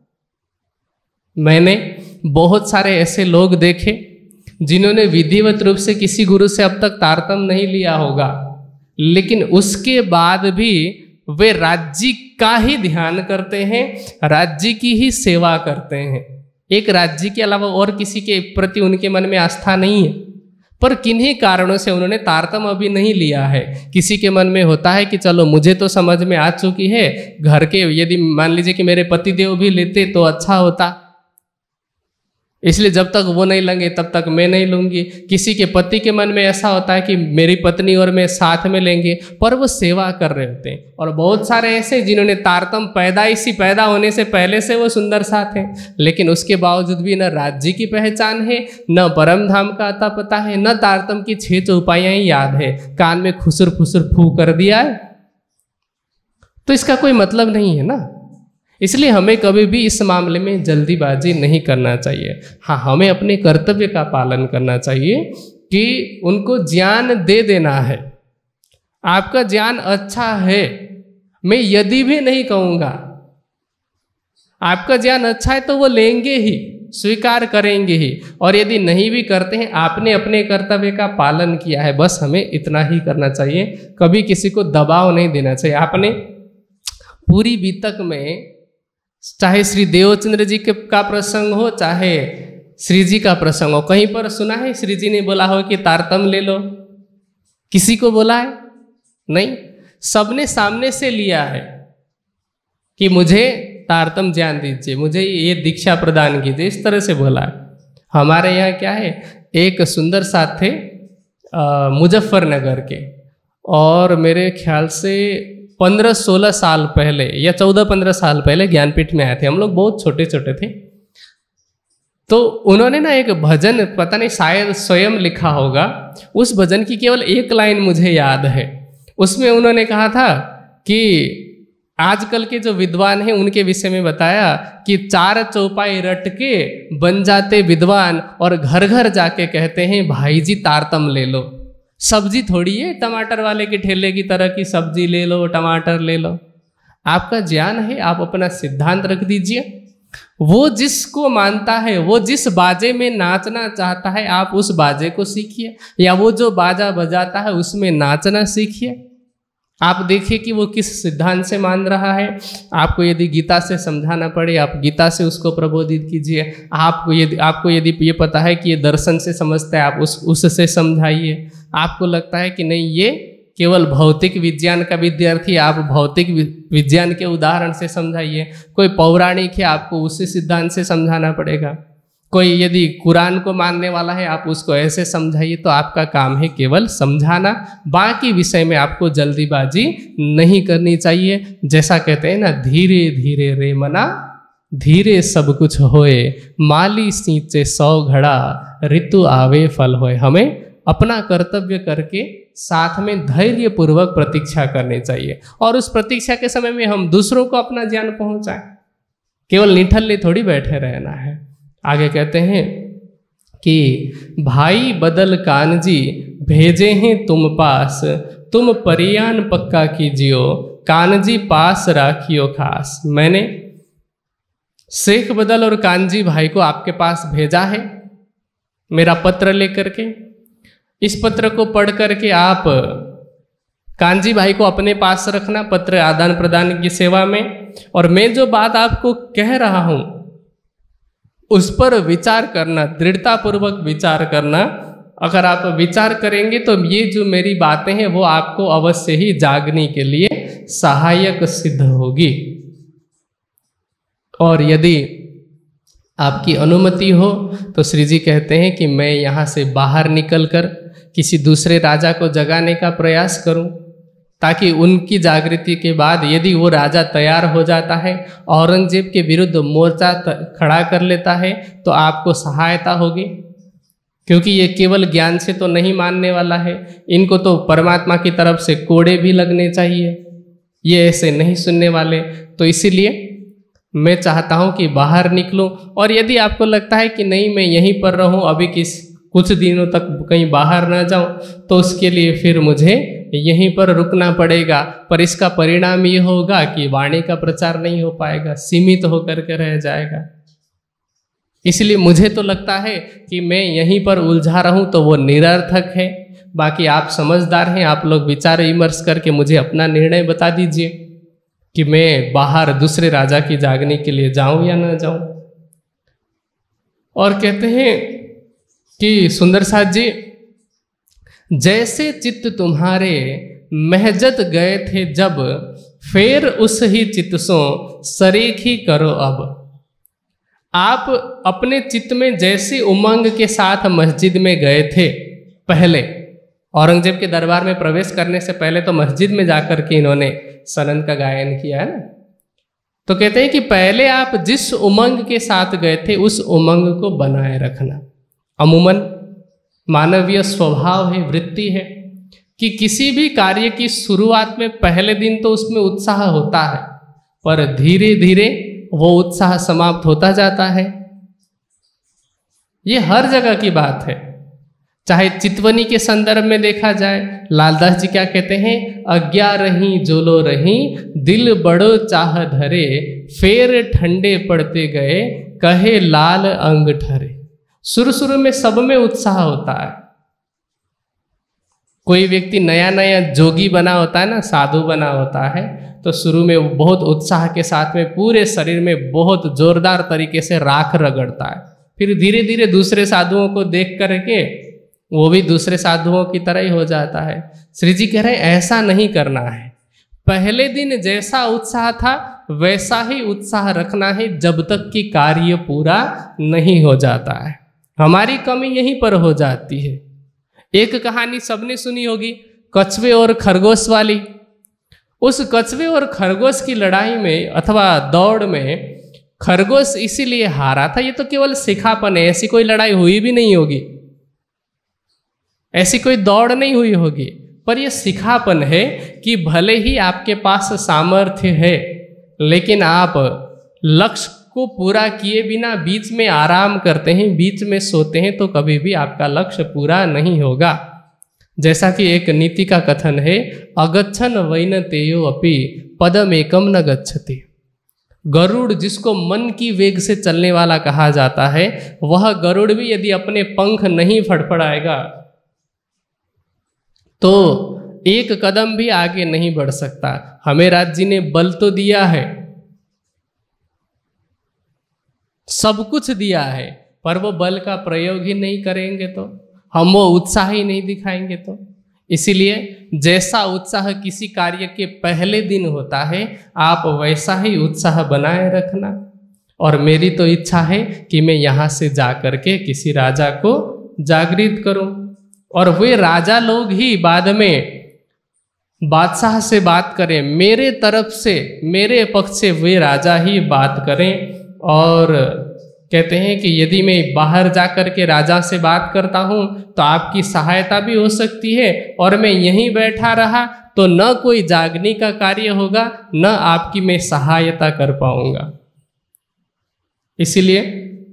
मैंने बहुत सारे ऐसे लोग देखे जिन्होंने विधिवत रूप से किसी गुरु से अब तक तारतम नहीं लिया होगा, लेकिन उसके बाद भी वे राज्य का ही ध्यान करते हैं, राज्य की ही सेवा करते हैं। एक राज्य के अलावा और किसी के प्रति उनके मन में आस्था नहीं है। पर किन्हीं कारणों से उन्होंने तारतम अभी नहीं लिया है। किसी के मन में होता है कि चलो मुझे तो समझ में आ चुकी है, घर के यदि मान लीजिए कि मेरे पतिदेव भी लेते तो अच्छा होता, इसलिए जब तक वो नहीं लेंगे तब तक मैं नहीं लूंगी। किसी के पति के मन में ऐसा होता है कि मेरी पत्नी और मैं साथ में लेंगे, पर वो सेवा कर रहे होते हैं। और बहुत सारे ऐसे जिन्होंने तारतम पैदा होने से पहले से वो सुंदर साथ हैं, लेकिन उसके बावजूद भी न राज्य की पहचान है, न परम धाम का अता पता है, न तारतम की 6 चौपाइयां ही याद है। कान में खुसर फुसर फू कर दिया है, तो इसका कोई मतलब नहीं है ना। इसलिए हमें कभी भी इस मामले में जल्दीबाजी नहीं करना चाहिए। हाँ, हमें अपने कर्तव्य का पालन करना चाहिए कि उनको ज्ञान दे देना है। आपका ज्ञान अच्छा है, मैं यदि भी नहीं कहूँगा। आपका ज्ञान अच्छा है तो वो लेंगे ही, स्वीकार करेंगे ही। और यदि नहीं भी करते हैं, आपने अपने कर्तव्य का पालन किया है, बस हमें इतना ही करना चाहिए। कभी किसी को दबाव नहीं देना चाहिए। आपने पूरी बीतक में चाहे श्री देवचंद्र जी के का प्रसंग हो, चाहे श्री जी का प्रसंग हो, कहीं पर सुना है श्री जी ने बोला हो कि तारतम्य ले लो? किसी को बोला है? नहीं, सबने सामने से लिया है कि मुझे तारतम्य ज्ञान दीजिए, मुझे ये दीक्षा प्रदान कीजिए, इस तरह से बोला है। हमारे यहाँ क्या है, एक सुंदर साथ थे मुजफ्फरनगर के, और मेरे ख्याल से 15-16 साल पहले या 14-15 साल पहले ज्ञानपीठ में आए थे। हम लोग बहुत छोटे छोटे थे। तो उन्होंने ना एक भजन, पता नहीं शायद स्वयं लिखा होगा, उस भजन की केवल एक लाइन मुझे याद है। उसमें उन्होंने कहा था कि आजकल के जो विद्वान हैं उनके विषय में बताया कि 4 चौपाई रट के बन जाते विद्वान और घर घर जाके कहते हैं भाई जी तारतम्य ले लो। सब्जी थोड़ी है टमाटर वाले के ठेले की तरह की सब्जी ले लो, टमाटर ले लो। आपका ज्ञान है, आप अपना सिद्धांत रख दीजिए। वो जिसको मानता है, वो जिस बाजे में नाचना चाहता है, आप उस बाजे को सीखिए, या वो जो बाजा बजाता है उसमें नाचना सीखिए। आप देखिए कि वो किस सिद्धांत से मान रहा है। आपको यदि गीता से समझाना पड़े, आप गीता से उसको प्रबोधित कीजिए। आपको यदि ये पता है कि ये दर्शन से समझता है, आप उससे समझाइए। आपको लगता है कि नहीं ये केवल भौतिक विज्ञान का विद्यार्थी, आप भौतिक विज्ञान के उदाहरण से समझाइए। कोई पौराणिक है, आपको उसी सिद्धांत से समझाना पड़ेगा। कोई यदि कुरान को मानने वाला है, आप उसको ऐसे समझाइए। तो आपका काम है केवल समझाना, बाकी विषय में आपको जल्दीबाजी नहीं करनी चाहिए। जैसा कहते हैं ना, धीरे धीरे रे मना धीरे सब कुछ होए, माली सींचे 100 घड़ा ऋतु आवे फल होए। हमें अपना कर्तव्य करके साथ में धैर्य पूर्वक प्रतीक्षा करनी चाहिए, और उस प्रतीक्षा के समय में हम दूसरों को अपना ज्ञान पहुंचाएं। केवल निठल्ले थोड़ी बैठे रहना है। आगे कहते हैं कि भाई बदल कानजी भेजे हैं तुम पास, तुम परियान पक्का कीजियो, कानजी पास राखियो खास। मैंने शेख बदल और कानजी भाई को आपके पास भेजा है मेरा पत्र लेकर के। इस पत्र को पढ़ करके आप कानजी भाई को अपने पास रखना, पत्र आदान प्रदान की सेवा में। और मैं जो बात आपको कह रहा हूं उस पर विचार करना, दृढ़तापूर्वक विचार करना। अगर आप विचार करेंगे तो ये जो मेरी बातें हैं वो आपको अवश्य ही जागने के लिए सहायक सिद्ध होगी। और यदि आपकी अनुमति हो तो श्री जी कहते हैं कि मैं यहाँ से बाहर निकलकर किसी दूसरे राजा को जगाने का प्रयास करूं, ताकि उनकी जागृति के बाद यदि वो राजा तैयार हो जाता है, औरंगजेब के विरुद्ध मोर्चा खड़ा कर लेता है, तो आपको सहायता होगी। क्योंकि ये केवल ज्ञान से तो नहीं मानने वाला है, इनको तो परमात्मा की तरफ से कोड़े भी लगने चाहिए। ये ऐसे नहीं सुनने वाले। तो इसीलिए मैं चाहता हूं कि बाहर निकलूं। और यदि आपको लगता है कि नहीं मैं यहीं पर रहूं, अभी कुछ दिनों तक कहीं बाहर ना जाऊं, तो उसके लिए फिर मुझे यहीं पर रुकना पड़ेगा। पर इसका परिणाम ये होगा कि वाणी का प्रचार नहीं हो पाएगा, सीमित होकर के रह जाएगा। इसलिए मुझे तो लगता है कि मैं यहीं पर उलझा रहूं तो वो निरर्थक है। बाकी आप समझदार हैं, आप लोग विचार विमर्श करके मुझे अपना निर्णय बता दीजिए कि मैं बाहर दूसरे राजा की जागने के लिए जाऊं या ना जाऊं। और कहते हैं कि सुंदर साथ जी, जैसे चित्त तुम्हारे महजत गए थे जब, फेर उस ही चित्त सो सरीखी करो अब। आप अपने चित्त में जैसे उमंग के साथ मस्जिद में गए थे पहले, औरंगजेब के दरबार में प्रवेश करने से पहले तो मस्जिद में जाकर के इन्होंने सनन का गायन किया है ना। तो कहते हैं कि पहले आप जिस उमंग के साथ गए थे उस उमंग को बनाए रखना। अमूमन मानवीय स्वभाव है, वृत्ति है कि किसी भी कार्य की शुरुआत में पहले दिन तो उसमें उत्साह होता है, पर धीरे धीरे वो उत्साह समाप्त होता जाता है। ये हर जगह की बात है। चाहे चितवनी के संदर्भ में देखा जाए, लालदास जी क्या कहते हैं, अज्ञा रही जोलो रही, दिल बड़ो चाह धरे, फेर ठंडे पड़ते गए, कहे लाल अंग ठरे। शुरू शुरू में सब में उत्साह होता है, कोई व्यक्ति नया नया जोगी बना होता है ना, साधु बना होता है, तो शुरू में वो बहुत उत्साह के साथ में पूरे शरीर में बहुत जोरदार तरीके से राख रगड़ता है। फिर धीरे धीरे दूसरे साधुओं को देख करके वो भी दूसरे साधुओं की तरह ही हो जाता है। श्री जी कह रहे हैं ऐसा नहीं करना है। पहले दिन जैसा उत्साह था वैसा ही उत्साह रखना है जब तक कि कार्य पूरा नहीं हो जाता है। हमारी कमी यहीं पर हो जाती है। एक कहानी सबने सुनी होगी, कछुए और खरगोश वाली। उस कछुए और खरगोश की लड़ाई में अथवा दौड़ में खरगोश इसीलिए हारा था, ये तो केवल सिखापन है, ऐसी कोई लड़ाई हुई भी नहीं होगी, ऐसी कोई दौड़ नहीं हुई होगी, पर यह सिखापन है कि भले ही आपके पास सामर्थ्य है लेकिन आप लक्ष्य को पूरा किए बिना बीच में आराम करते हैं, बीच में सोते हैं, तो कभी भी आपका लक्ष्य पूरा नहीं होगा। जैसा कि एक नीति का कथन है, अगच्छन वैनतेयो अपि पदमेकम न गच्छति। गरुड़ जिसको मन की वेग से चलने वाला कहा जाता है, वह गरुड़ भी यदि अपने पंख नहीं फड़फड़ाएगा तो एक कदम भी आगे नहीं बढ़ सकता। हमें राज्य जी ने बल तो दिया है, सब कुछ दिया है, पर वो बल का प्रयोग ही नहीं करेंगे तो, हम वो उत्साह ही नहीं दिखाएंगे तो। इसीलिए जैसा उत्साह किसी कार्य के पहले दिन होता है, आप वैसा ही उत्साह बनाए रखना। और मेरी तो इच्छा है कि मैं यहाँ से जा करके किसी राजा को जागृत करूं, और वे राजा लोग ही बाद में बादशाह से बात करें, मेरे तरफ से, मेरे पक्ष से वे राजा ही बात करें। और कहते हैं कि यदि मैं बाहर जा कर के राजा से बात करता हूँ तो आपकी सहायता भी हो सकती है, और मैं यहीं बैठा रहा तो न कोई जागने का कार्य होगा, न आपकी मैं सहायता कर पाऊंगा। इसीलिए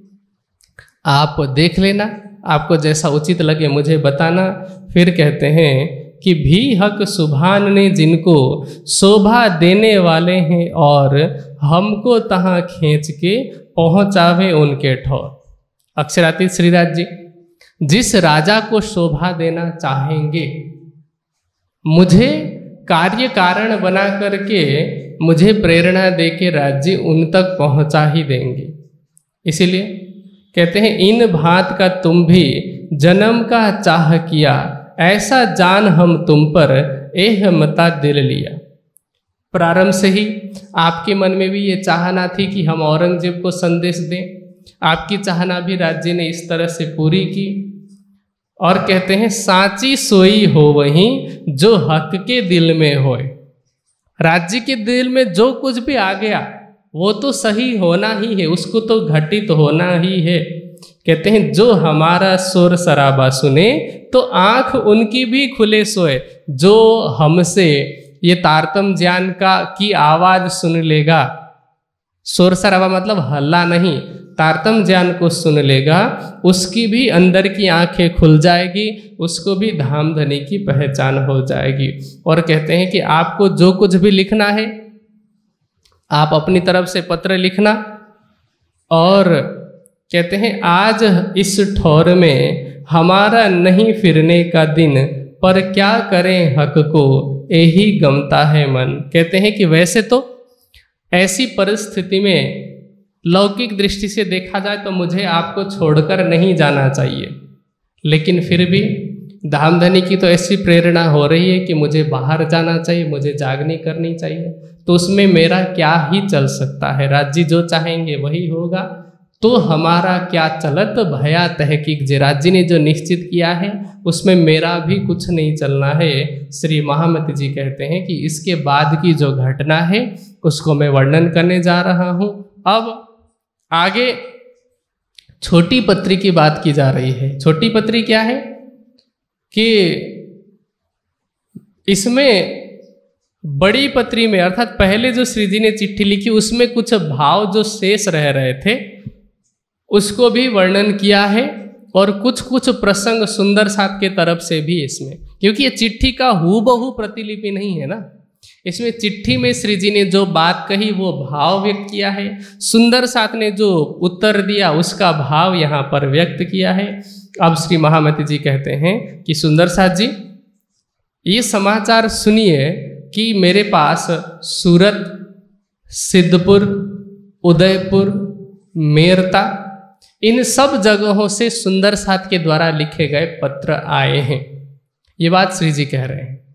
आप देख लेना, आपको जैसा उचित लगे मुझे बताना। फिर कहते हैं कि भी हक सुभान ने जिनको शोभा देने वाले हैं, और हमको तहाँ खींच के पहुँचावे उनके ठौर। अक्षरातीत श्रीराज जी जिस राजा को शोभा देना चाहेंगे, मुझे कार्य कारण बना करके मुझे प्रेरणा दे के राज्य उन तक पहुँचा ही देंगे। इसीलिए कहते हैं इन भांत का तुम भी जन्म का चाह किया, ऐसा जान हम तुम पर एह मता दिल लिया। प्रारंभ से ही आपके मन में भी ये चाहना थी कि हम औरंगजेब को संदेश दें। आपकी चाहना भी राज्य ने इस तरह से पूरी की। और कहते हैं साची सोई हो वहीं जो हक के दिल में होए। राज्य के दिल में जो कुछ भी आ गया वो तो सही होना ही है, उसको तो घटित होना ही है। कहते हैं जो हमारा शोर शराबा सुने तो आंख उनकी भी खुले सोए। जो हमसे ये तारतम ज्ञान की आवाज सुन लेगा, शोर शराबा मतलब हल्ला नहीं, तारतम ज्ञान को सुन लेगा, उसकी भी अंदर की आंखें खुल जाएगी, उसको भी धाम धनी की पहचान हो जाएगी। और कहते हैं कि आपको जो कुछ भी लिखना है आप अपनी तरफ से पत्र लिखना। और कहते हैं आज इस ठौर में हमारा नहीं फिरने का दिन, पर क्या करें हक को यही गमता है मन। कहते हैं कि वैसे तो ऐसी परिस्थिति में लौकिक दृष्टि से देखा जाए तो मुझे आपको छोड़कर नहीं जाना चाहिए, लेकिन फिर भी धामधनी की तो ऐसी प्रेरणा हो रही है कि मुझे बाहर जाना चाहिए, मुझे जागनी करनी चाहिए, तो उसमें मेरा क्या ही चल सकता है। राज्य जो चाहेंगे वही होगा, तो हमारा क्या चलत भया तहकीक। जे राज्य ने जो निश्चित किया है उसमें मेरा भी कुछ नहीं चलना है। श्री महामती जी कहते हैं कि इसके बाद की जो घटना है उसको मैं वर्णन करने जा रहा हूँ। अब आगे छोटी पत्री की बात की जा रही है। छोटी पत्री क्या है कि इसमें बड़ी पत्री में अर्थात पहले जो श्री जी ने चिट्ठी लिखी उसमें कुछ भाव जो शेष रह रहे थे उसको भी वर्णन किया है, और कुछ कुछ प्रसंग सुंदर साथ के तरफ से भी इसमें, क्योंकि ये चिट्ठी का हूबहू प्रतिलिपि नहीं है ना। इसमें चिट्ठी में श्री जी ने जो बात कही वो भाव व्यक्त किया है, सुंदर साथ ने जो उत्तर दिया उसका भाव यहाँ पर व्यक्त किया है। अब श्री महामती जी कहते हैं कि सुंदर साथ जी ये समाचार सुनिए कि मेरे पास सूरत, सिद्धपुर, उदयपुर, मेरता, इन सब जगहों से सुंदर साथ के द्वारा लिखे गए पत्र आए हैं। ये बात श्री जी कह रहे हैं।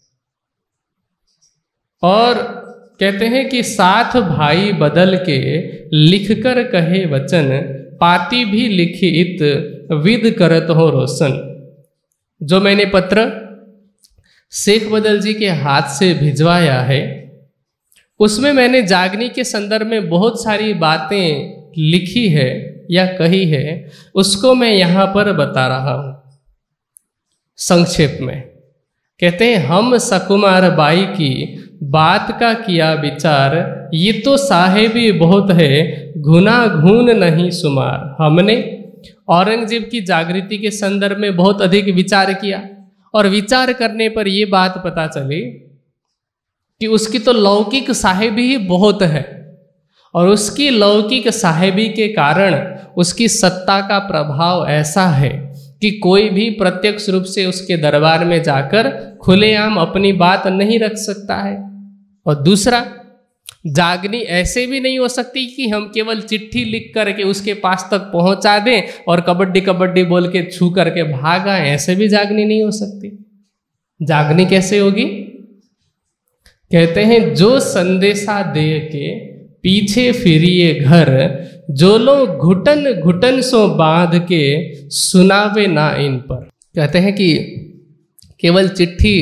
और कहते हैं कि साथ भाई बदल के लिखकर कहे वचन, पाती भी लिखित विद करत हो रोशन। जो मैंने पत्र शेख बदल जी के हाथ से भिजवाया है, उसमें मैंने जागनी के संदर्भ में बहुत सारी बातें लिखी है या कही है, उसको मैं यहाँ पर बता रहा हूँ संक्षेप में। कहते हैं, हम सकुमार बाई की बात का किया विचार, ये तो साहेबी बहुत है गुना घून नहीं सुमार। हमने औरंगजेब की जागृति के संदर्भ में बहुत अधिक विचार किया, और विचार करने पर ये बात पता चली कि उसकी तो लौकिक साहेबी ही बहुत है, और उसकी लौकिक साहेबी के कारण उसकी सत्ता का प्रभाव ऐसा है कि कोई भी प्रत्यक्ष रूप से उसके दरबार में जाकर खुलेआम अपनी बात नहीं रख सकता है। और दूसरा, जागनी ऐसे भी नहीं हो सकती कि हम केवल चिट्ठी लिख करके उसके पास तक पहुंचा दें और कबड्डी कबड्डी बोल के छू करके भाग आए, ऐसे भी जागनी नहीं हो सकती। जागनी कैसे होगी? कहते हैं, जो संदेशा दे के पीछे फिरिए घर, जो लोग घुटन घुटन सो बांध के सुनावे ना इन पर। कहते हैं कि केवल चिट्ठी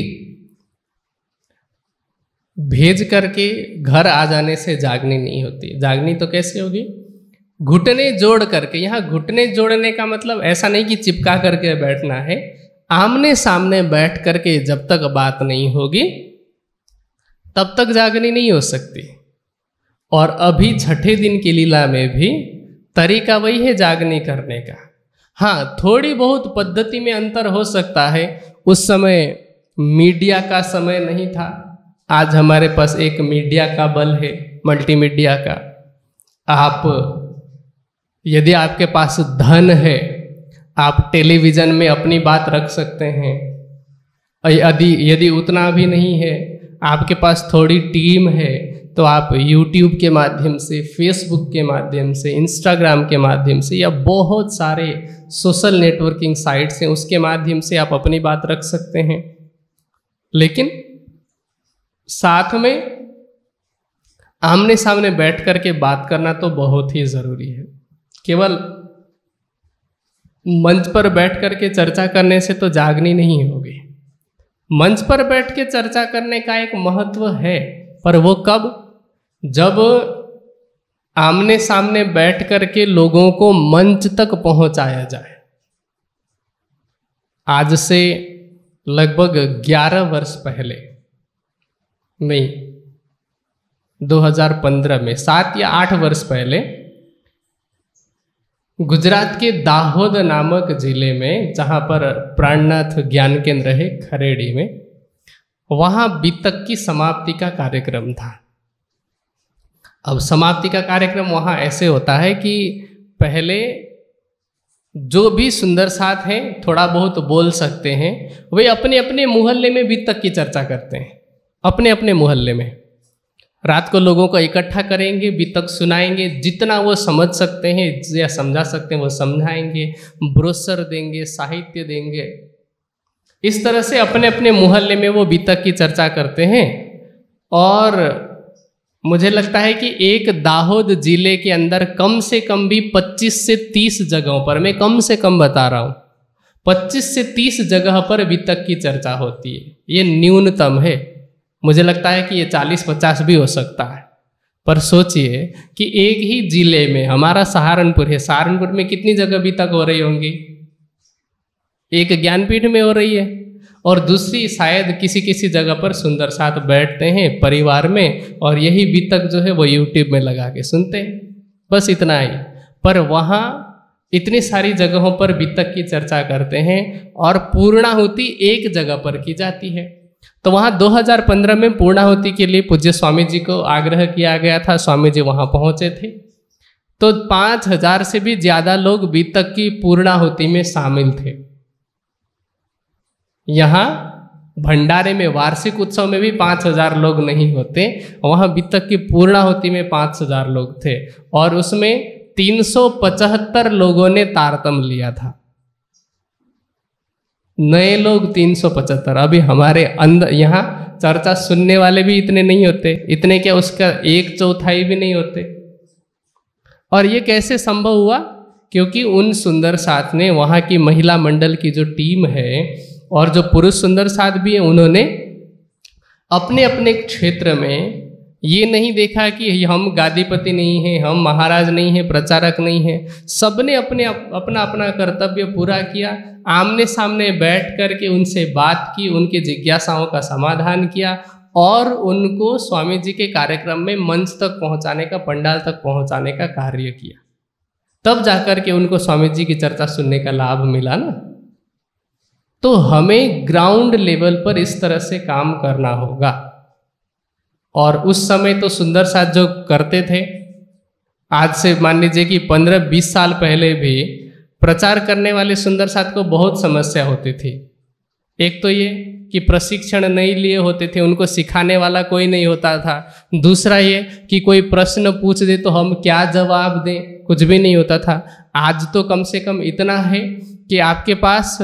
भेज करके घर आ जाने से जागनी नहीं होती। जागनी तो कैसे होगी? घुटने जोड़ करके। यहाँ घुटने जोड़ने का मतलब ऐसा नहीं कि चिपका करके बैठना है, आमने सामने बैठ करके जब तक बात नहीं होगी तब तक जागनी नहीं हो सकती। और अभी छठे दिन की लीला में भी तरीका वही है जागनी करने का। हाँ, थोड़ी बहुत पद्धति में अंतर हो सकता है। उस समय मीडिया का समय नहीं था, आज हमारे पास एक मीडिया का बल है, मल्टीमीडिया का। आप, यदि आपके पास धन है, आप टेलीविज़न में अपनी बात रख सकते हैं। यदि उतना भी नहीं है, आपके पास थोड़ी टीम है, तो आप YouTube के माध्यम से, फेसबुक के माध्यम से, इंस्टाग्राम के माध्यम से, या बहुत सारे सोशल नेटवर्किंग साइट्स हैं, उसके माध्यम से आप अपनी बात रख सकते हैं। लेकिन साथ में आमने सामने बैठ करके बात करना तो बहुत ही ज़रूरी है। केवल मंच पर बैठ करके चर्चा करने से तो जागनी नहीं होगी। मंच पर बैठ के चर्चा करने का एक महत्व है, पर वो कब? जब आमने सामने बैठ करके लोगों को मंच तक पहुंचाया जाए। आज से लगभग 11 वर्ष पहले, नहीं 2015 में, 7 या 8 वर्ष पहले, गुजरात के दाहोद नामक जिले में, जहाँ पर प्राणनाथ ज्ञान केंद्र है खरेड़ी में, वहाँ बीतक की समाप्ति का कार्यक्रम था। अब समाप्ति का कार्यक्रम वहाँ ऐसे होता है कि पहले जो भी सुंदर साथ हैं, थोड़ा बहुत बोल सकते हैं, वे अपने अपने मोहल्ले में बीतक की चर्चा करते हैं। अपने अपने मोहल्ले में रात को लोगों को इकट्ठा करेंगे, बीतक सुनाएंगे, जितना वो समझ सकते हैं या समझा सकते हैं वो समझाएंगे, ब्रोशर देंगे, साहित्य देंगे। इस तरह से अपने अपने मोहल्ले में वो बीतक की चर्चा करते हैं। और मुझे लगता है कि एक दाहोद जिले के अंदर कम से कम भी 25 से 30 जगहों पर, मैं कम से कम बता रहा हूँ, 25 से 30 जगह पर बीतक की चर्चा होती है। ये न्यूनतम है। मुझे लगता है कि ये 40-50 भी हो सकता है। पर सोचिए कि एक ही जिले में, हमारा सहारनपुर है, सहारनपुर में कितनी जगह बीतक हो रही होंगी? एक ज्ञानपीठ में हो रही है, और दूसरी शायद किसी किसी जगह पर सुंदर साथ बैठते हैं परिवार में, और यही बीतक जो है वो YouTube में लगा के सुनते हैं, बस इतना ही। पर वहाँ इतनी सारी जगहों पर बीतक की चर्चा करते हैं, और पूर्णाहुति एक जगह पर की जाती है। तो वहाँ 2015 में पूर्णाहुति के लिए पूज्य स्वामी जी को आग्रह किया गया था, स्वामी जी वहाँ पहुँचे थे। तो 5000 से भी ज़्यादा लोग बीतक की पूर्णाहुति में शामिल थे। यहाँ भंडारे में, वार्षिक उत्सव में भी 5000 लोग नहीं होते, वहाँ वितक की पूर्णाहुति में 5000 लोग थे और उसमें 375 लोगों ने तारतम लिया था। नए लोग 375। अभी हमारे अंदर यहाँ चर्चा सुनने वाले भी इतने नहीं होते, इतने क्या उसका 1/4 भी नहीं होते। और ये कैसे संभव हुआ? क्योंकि उन सुंदर साथ ने, वहाँ की महिला मंडल की जो टीम है और जो पुरुष सुंदर साथ भी है, उन्होंने अपने अपने क्षेत्र में ये नहीं देखा कि हम गादीपति नहीं हैं, हम महाराज नहीं हैं, प्रचारक नहीं हैं। सबने अपने अपना अपना कर्तव्य पूरा किया, आमने सामने बैठ करके उनसे बात की, उनकी जिज्ञासाओं का समाधान किया और उनको स्वामी जी के कार्यक्रम में मंच तक पहुंचाने का, पंडाल तक पहुंचाने का कार्य किया। तब जाकर के उनको स्वामी जी की चर्चा सुनने का लाभ मिला ना। तो हमें ग्राउंड लेवल पर इस तरह से काम करना होगा। और उस समय तो सुंदर साथ जो करते थे, आज से मान लीजिए कि 15-20 साल पहले भी प्रचार करने वाले सुंदर साथ को बहुत समस्या होती थी। एक तो ये कि प्रशिक्षण नहीं लिए होते थे, उनको सिखाने वाला कोई नहीं होता था। दूसरा ये कि कोई प्रश्न पूछ दे तो हम क्या जवाब दें, कुछ भी नहीं होता था। आज तो कम से कम इतना है कि आपके पास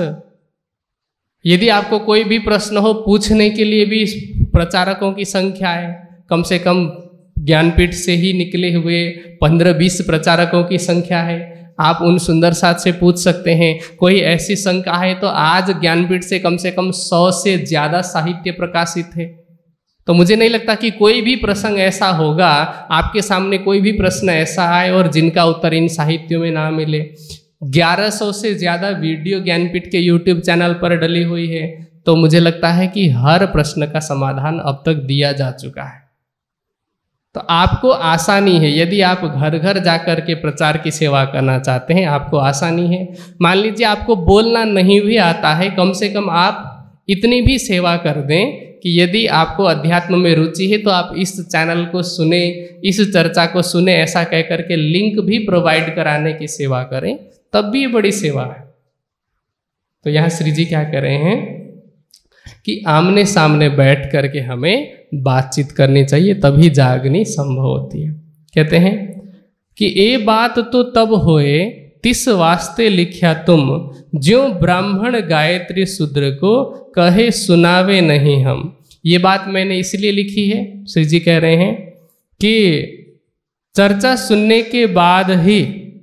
यदि आपको कोई भी प्रश्न हो, पूछने के लिए भी प्रचारकों की संख्या है। कम से कम ज्ञानपीठ से ही निकले हुए 15-20 प्रचारकों की संख्या है। आप उन सुंदर साथ से पूछ सकते हैं। कोई ऐसी शंका है तो आज ज्ञानपीठ से कम 100 से ज़्यादा साहित्य प्रकाशित है। तो मुझे नहीं लगता कि कोई भी प्रसंग ऐसा होगा, आपके सामने कोई भी प्रश्न ऐसा आए और जिनका उत्तर इन साहित्यों में ना मिले। 1100 से ज़्यादा वीडियो ज्ञानपीठ के YouTube चैनल पर डली हुई है। तो मुझे लगता है कि हर प्रश्न का समाधान अब तक दिया जा चुका है। तो आपको आसानी है, यदि आप घर घर जाकर के प्रचार की सेवा करना चाहते हैं, आपको आसानी है। मान लीजिए आपको बोलना नहीं भी आता है, कम से कम आप इतनी भी सेवा कर दें कि यदि आपको अध्यात्म में रुचि है तो आप इस चैनल को सुने, इस चर्चा को सुने, ऐसा कह करके लिंक भी प्रोवाइड कराने की सेवा करें, तब भी ये बड़ी सेवा है। तो यहाँ श्री जी क्या कह रहे हैं कि आमने सामने बैठ करके हमें बातचीत करनी चाहिए, तभी जागनी संभव होती है। कहते हैं कि ये बात तो तब होए तिस वास्ते लिख्या तुम, ज्यों ब्राह्मण गायत्री शूद्र को कहे सुनावे नहीं हम। ये बात मैंने इसलिए लिखी है, श्री जी कह रहे हैं कि चर्चा सुनने के बाद ही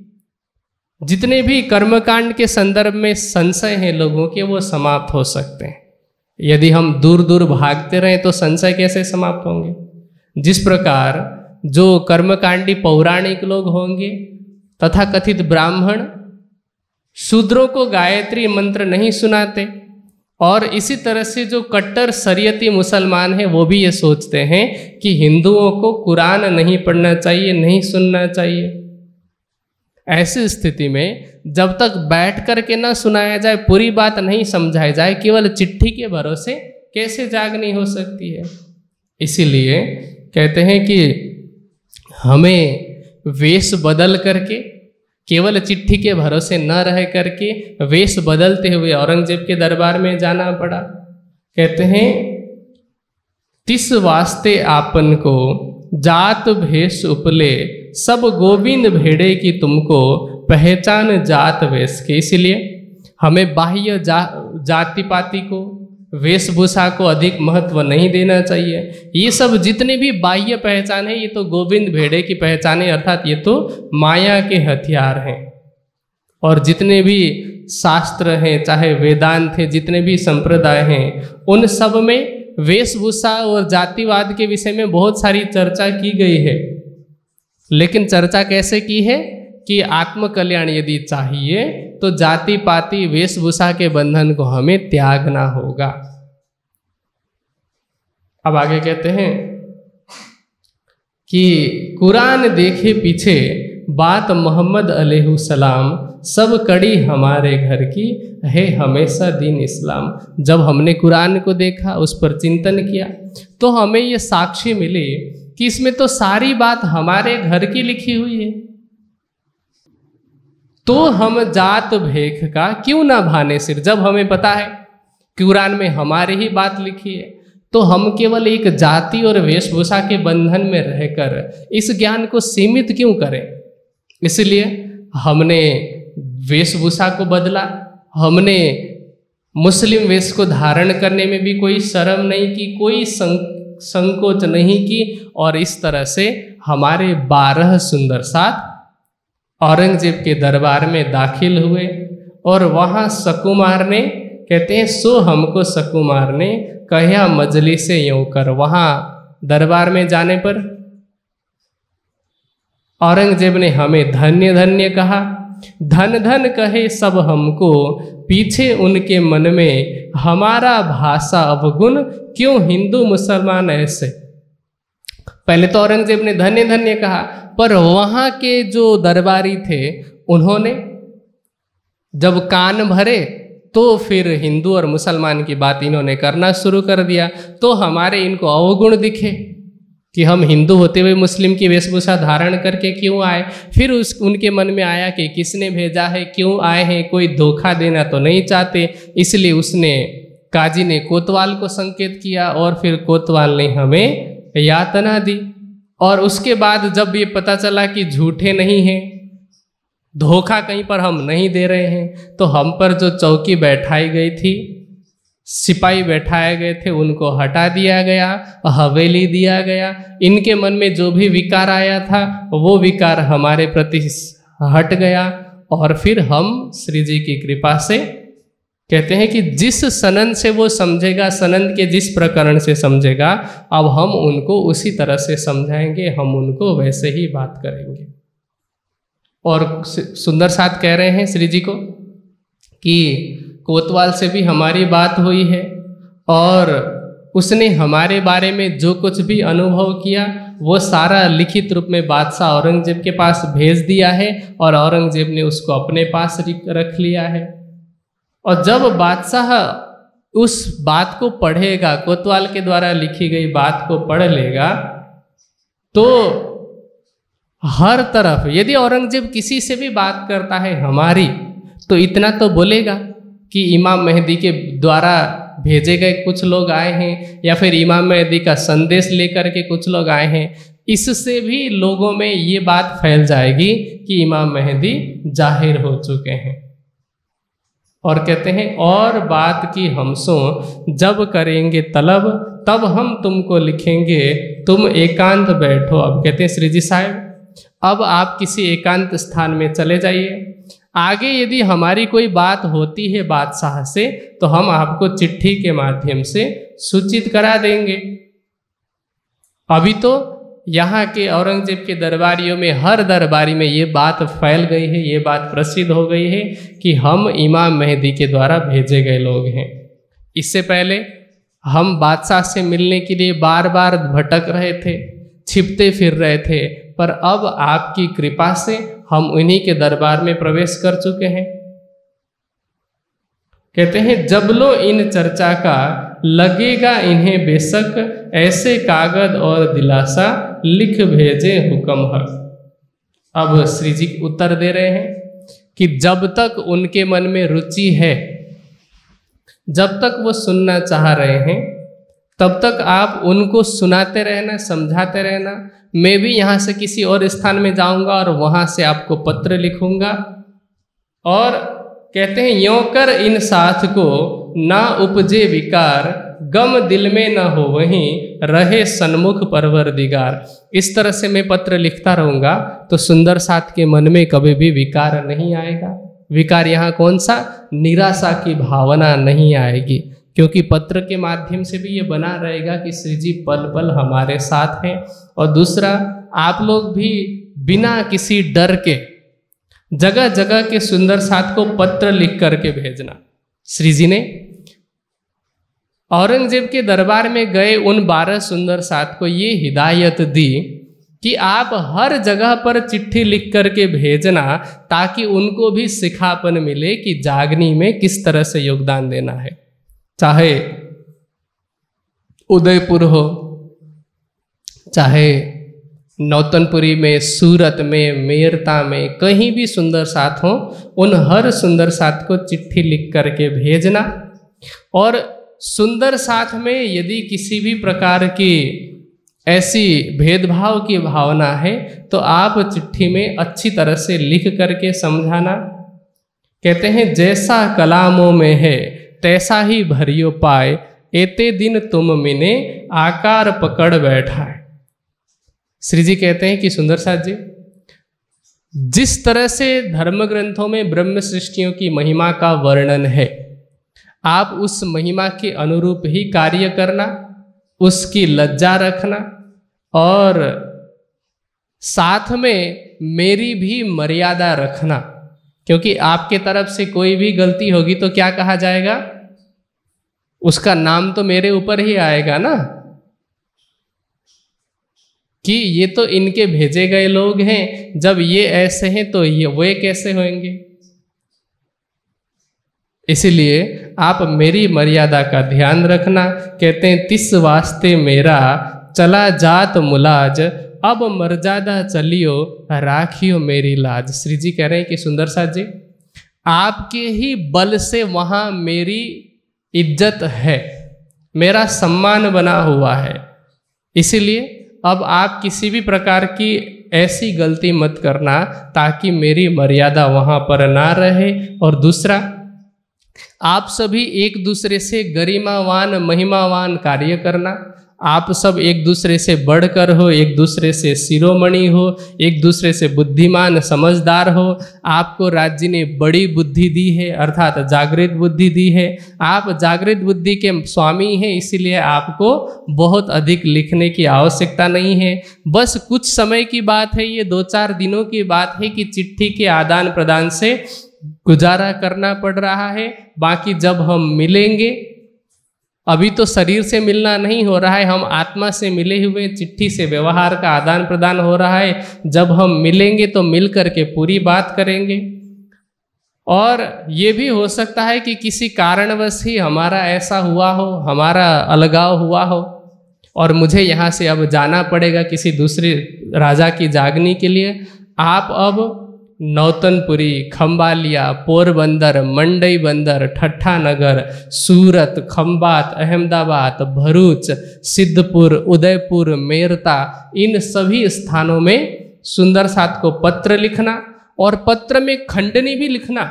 जितने भी कर्मकांड के संदर्भ में संशय हैं लोगों के, वो समाप्त हो सकते हैं। यदि हम दूर दूर भागते रहें तो संशय कैसे समाप्त होंगे? जिस प्रकार जो कर्मकांडी पौराणिक लोग होंगे, तथा कथित ब्राह्मण शूद्रों को गायत्री मंत्र नहीं सुनाते, और इसी तरह से जो कट्टर शरीयती मुसलमान हैं वो भी ये सोचते हैं कि हिंदुओं को कुरान नहीं पढ़ना चाहिए, नहीं सुनना चाहिए। ऐसी स्थिति में जब तक बैठ करके ना सुनाया जाए, पूरी बात नहीं समझाई जाए, केवल चिट्ठी के भरोसे कैसे जागनी हो सकती है? इसीलिए कहते हैं कि हमें वेश बदल करके, केवल चिट्ठी के भरोसे न रह करके वेश बदलते हुए औरंगजेब के दरबार में जाना पड़ा। कहते हैं तिस वास्ते आपन को जात भेष उपले, सब गोविंद भेड़े की तुमको पहचान जात वेश के। इसलिए हमें बाह्य जाति पाति को, वेशभूषा को अधिक महत्व नहीं देना चाहिए। ये सब जितने भी बाह्य पहचान है, ये तो गोविंद भेड़े की पहचान है, अर्थात ये तो माया के हथियार हैं। और जितने भी शास्त्र हैं, चाहे वेदांत है, जितने भी संप्रदाय हैं, उन सब में वेशभूषा और जातिवाद के विषय में बहुत सारी चर्चा की गई है। लेकिन चर्चा कैसे की है कि आत्मकल्याण यदि चाहिए तो जाति पाति वेशभूषा के बंधन को हमें त्यागना होगा। अब आगे कहते हैं कि कुरान देखे पीछे बात मोहम्मद अलैहिस्सलाम, सब कड़ी हमारे घर की है हमेशा दीन इस्लाम। जब हमने कुरान को देखा, उस पर चिंतन किया, तो हमें ये साक्षी मिली कि इसमें तो सारी बात हमारे घर की लिखी हुई है। तो हम जात भेख का क्यों ना भाने सिर, जब हमें पता है कुरान में हमारी ही बात लिखी है, तो हम केवल एक जाति और वेशभूषा के बंधन में रहकर इस ज्ञान को सीमित क्यों करें। इसलिए हमने वेशभूषा को बदला, हमने मुस्लिम वेश को धारण करने में भी कोई शर्म नहीं की, कोई संकोच नहीं की, और इस तरह से हमारे 12 सुंदर साथ औरंगजेब के दरबार में दाखिल हुए। और वहाँ सकुमार ने, कहते हैं सो हमको सकुमार ने कहा मजलिस से यूं कर। वहाँ दरबार में जाने पर औरंगजेब ने हमें धन्य धन्य कहा, धन धन कहे सब हमको, पीछे उनके मन में हमारा भाषा अवगुण, क्यों हिंदू मुसलमान ऐसे। पहले तो औरंगजेब ने धन्य धन्य कहा, पर वहां के जो दरबारी थे उन्होंने जब कान भरे तो फिर हिंदू और मुसलमान की बात इन्होंने करना शुरू कर दिया। तो हमारे इनको अवगुण दिखे कि हम हिंदू होते हुए मुस्लिम की वेशभूषा धारण करके क्यों आए। फिर उनके मन में आया कि किसने भेजा है, क्यों आए हैं, कोई धोखा देना तो नहीं चाहते। इसलिए उसने, काजी ने कोतवाल को संकेत किया और फिर कोतवाल ने हमें यातना दी। और उसके बाद जब ये पता चला कि झूठे नहीं हैं, धोखा कहीं पर हम नहीं दे रहे हैं, तो हम पर जो चौकी बैठाई गई थी, सिपाही बैठाए गए थे, उनको हटा दिया गया, हवेली दिया गया। इनके मन में जो भी विकार आया था वो विकार हमारे प्रति हट गया। और फिर हम श्री जी की कृपा से, कहते हैं कि जिस सनन से वो समझेगा, सनन के जिस प्रकरण से समझेगा, अब हम उनको उसी तरह से समझाएंगे, हम उनको वैसे ही बात करेंगे। और सुंदर साथ कह रहे हैं श्री जी को कि कोतवाल से भी हमारी बात हुई है और उसने हमारे बारे में जो कुछ भी अनुभव किया वो सारा लिखित रूप में बादशाह औरंगजेब के पास भेज दिया है और औरंगजेब ने उसको अपने पास रख लिया है। और जब बादशाह उस बात को पढ़ेगा, कोतवाल के द्वारा लिखी गई बात को पढ़ लेगा, तो हर तरफ यदि औरंगजेब किसी से भी बात करता है हमारी, तो इतना तो बोलेगा कि इमाम मेहदी के द्वारा भेजे गए कुछ लोग आए हैं, या फिर इमाम मेहदी का संदेश लेकर के कुछ लोग आए हैं। इससे भी लोगों में ये बात फैल जाएगी कि इमाम मेहदी जाहिर हो चुके हैं। और कहते हैं और बात की हमसो जब करेंगे तलब, तब हम तुमको लिखेंगे, तुम एकांत बैठो। अब कहते हैं श्री जी साहब, अब आप किसी एकांत स्थान में चले जाइए। आगे यदि हमारी कोई बात होती है बादशाह से, तो हम आपको चिट्ठी के माध्यम से सूचित करा देंगे। अभी तो यहाँ के औरंगजेब के दरबारियों में, हर दरबारी में ये बात फैल गई है, ये बात प्रसिद्ध हो गई है कि हम इमाम मेहदी के द्वारा भेजे गए लोग हैं। इससे पहले हम बादशाह से मिलने के लिए बार बार भटक रहे थे, छिपते फिर रहे थे, पर अब आपकी कृपा से हम उन्हीं के दरबार में प्रवेश कर चुके हैं। कहते हैं जब लो इन चर्चा का, लगेगा इन्हें बेशक, ऐसे कागज और दिलासा लिख भेजे हुक्म हक। अब श्री जी उत्तर दे रहे हैं कि जब तक उनके मन में रुचि है, जब तक वो सुनना चाह रहे हैं, तब तक आप उनको सुनाते रहना, समझाते रहना। मैं भी यहाँ से किसी और स्थान में जाऊंगा और वहाँ से आपको पत्र लिखूंगा। और कहते हैं यों कर इन साथ को ना उपजे विकार, गम दिल में न हो वहीं रहे सन्मुख परवरदिगार। इस तरह से मैं पत्र लिखता रहूंगा तो सुंदर साथ के मन में कभी भी विकार नहीं आएगा। विकार यहाँ कौन सा? निराशा की भावना नहीं आएगी, क्योंकि पत्र के माध्यम से भी ये बना रहेगा कि श्री जी पल पल हमारे साथ हैं। और दूसरा, आप लोग भी बिना किसी डर के जगह जगह के सुंदर साथ को पत्र लिख करके भेजना। श्री जी ने औरंगजेब के दरबार में गए उन 12 सुंदर साथ को ये हिदायत दी कि आप हर जगह पर चिट्ठी लिख करके भेजना, ताकि उनको भी सिखापन मिले कि जागनी में किस तरह से योगदान देना है। चाहे उदयपुर हो, चाहे नौतनपुरी में, सूरत में, मेरता में, कहीं भी सुंदर साथ हो, उन हर सुंदर साथ को चिट्ठी लिख करके भेजना। और सुंदर साथ में यदि किसी भी प्रकार की ऐसी भेदभाव की भावना है तो आप चिट्ठी में अच्छी तरह से लिख करके समझाना। कहते हैं जैसा कलामों में है तैसा ही भरियो पाए, एते दिन तुम मिने आकार पकड़ बैठा है। श्री जी कहते हैं कि सुंदर साथ जी, जिस तरह से धर्म ग्रंथों में ब्रह्म सृष्टियों की महिमा का वर्णन है, आप उस महिमा के अनुरूप ही कार्य करना, उसकी लज्जा रखना और साथ में मेरी भी मर्यादा रखना, क्योंकि आपके तरफ से कोई भी गलती होगी तो क्या कहा जाएगा, उसका नाम तो मेरे ऊपर ही आएगा ना, कि ये तो इनके भेजे गए लोग हैं, जब ये ऐसे हैं तो ये वे कैसे होंगे। इसलिए आप मेरी मर्यादा का ध्यान रखना। कहते हैं तिस वास्ते मेरा चला जात मुलाज, अब मर्यादा चलियो राखियो मेरी लाज। श्री जी कह रहे हैं कि सुंदर साथ जी, आपके ही बल से वहां मेरी इज्जत है, मेरा सम्मान बना हुआ है, इसीलिए अब आप किसी भी प्रकार की ऐसी गलती मत करना ताकि मेरी मर्यादा वहां पर ना रहे। और दूसरा, आप सभी एक दूसरे से गरिमावान महिमावान कार्य करना। आप सब एक दूसरे से बढ़कर हो, एक दूसरे से शिरोमणि हो, एक दूसरे से बुद्धिमान समझदार हो। आपको राज्य ने बड़ी बुद्धि दी है, अर्थात जागृत बुद्धि दी है। आप जागृत बुद्धि के स्वामी हैं, इसीलिए आपको बहुत अधिक लिखने की आवश्यकता नहीं है। बस कुछ समय की बात है, ये 2-4 दिनों की बात है कि चिट्ठी के आदान प्रदान से गुजारा करना पड़ रहा है। बाकी जब हम मिलेंगे, अभी तो शरीर से मिलना नहीं हो रहा है, हम आत्मा से मिले हुए, चिट्ठी से व्यवहार का आदान प्रदान हो रहा है। जब हम मिलेंगे तो मिल करके पूरी बात करेंगे। और ये भी हो सकता है कि किसी कारणवश ही हमारा ऐसा हुआ हो, हमारा अलगाव हुआ हो और मुझे यहाँ से अब जाना पड़ेगा किसी दूसरे राजा की जागनी के लिए। आप अब नौतनपुरी, खम्बालिया, पोरबंदर, मंडई बंदर, ठट्ठा नगर, सूरत, खम्बात, अहमदाबाद, भरूच, सिद्धपुर, उदयपुर, मेरता, इन सभी स्थानों में सुंदर साथ को पत्र लिखना और पत्र में खंडनी भी लिखना।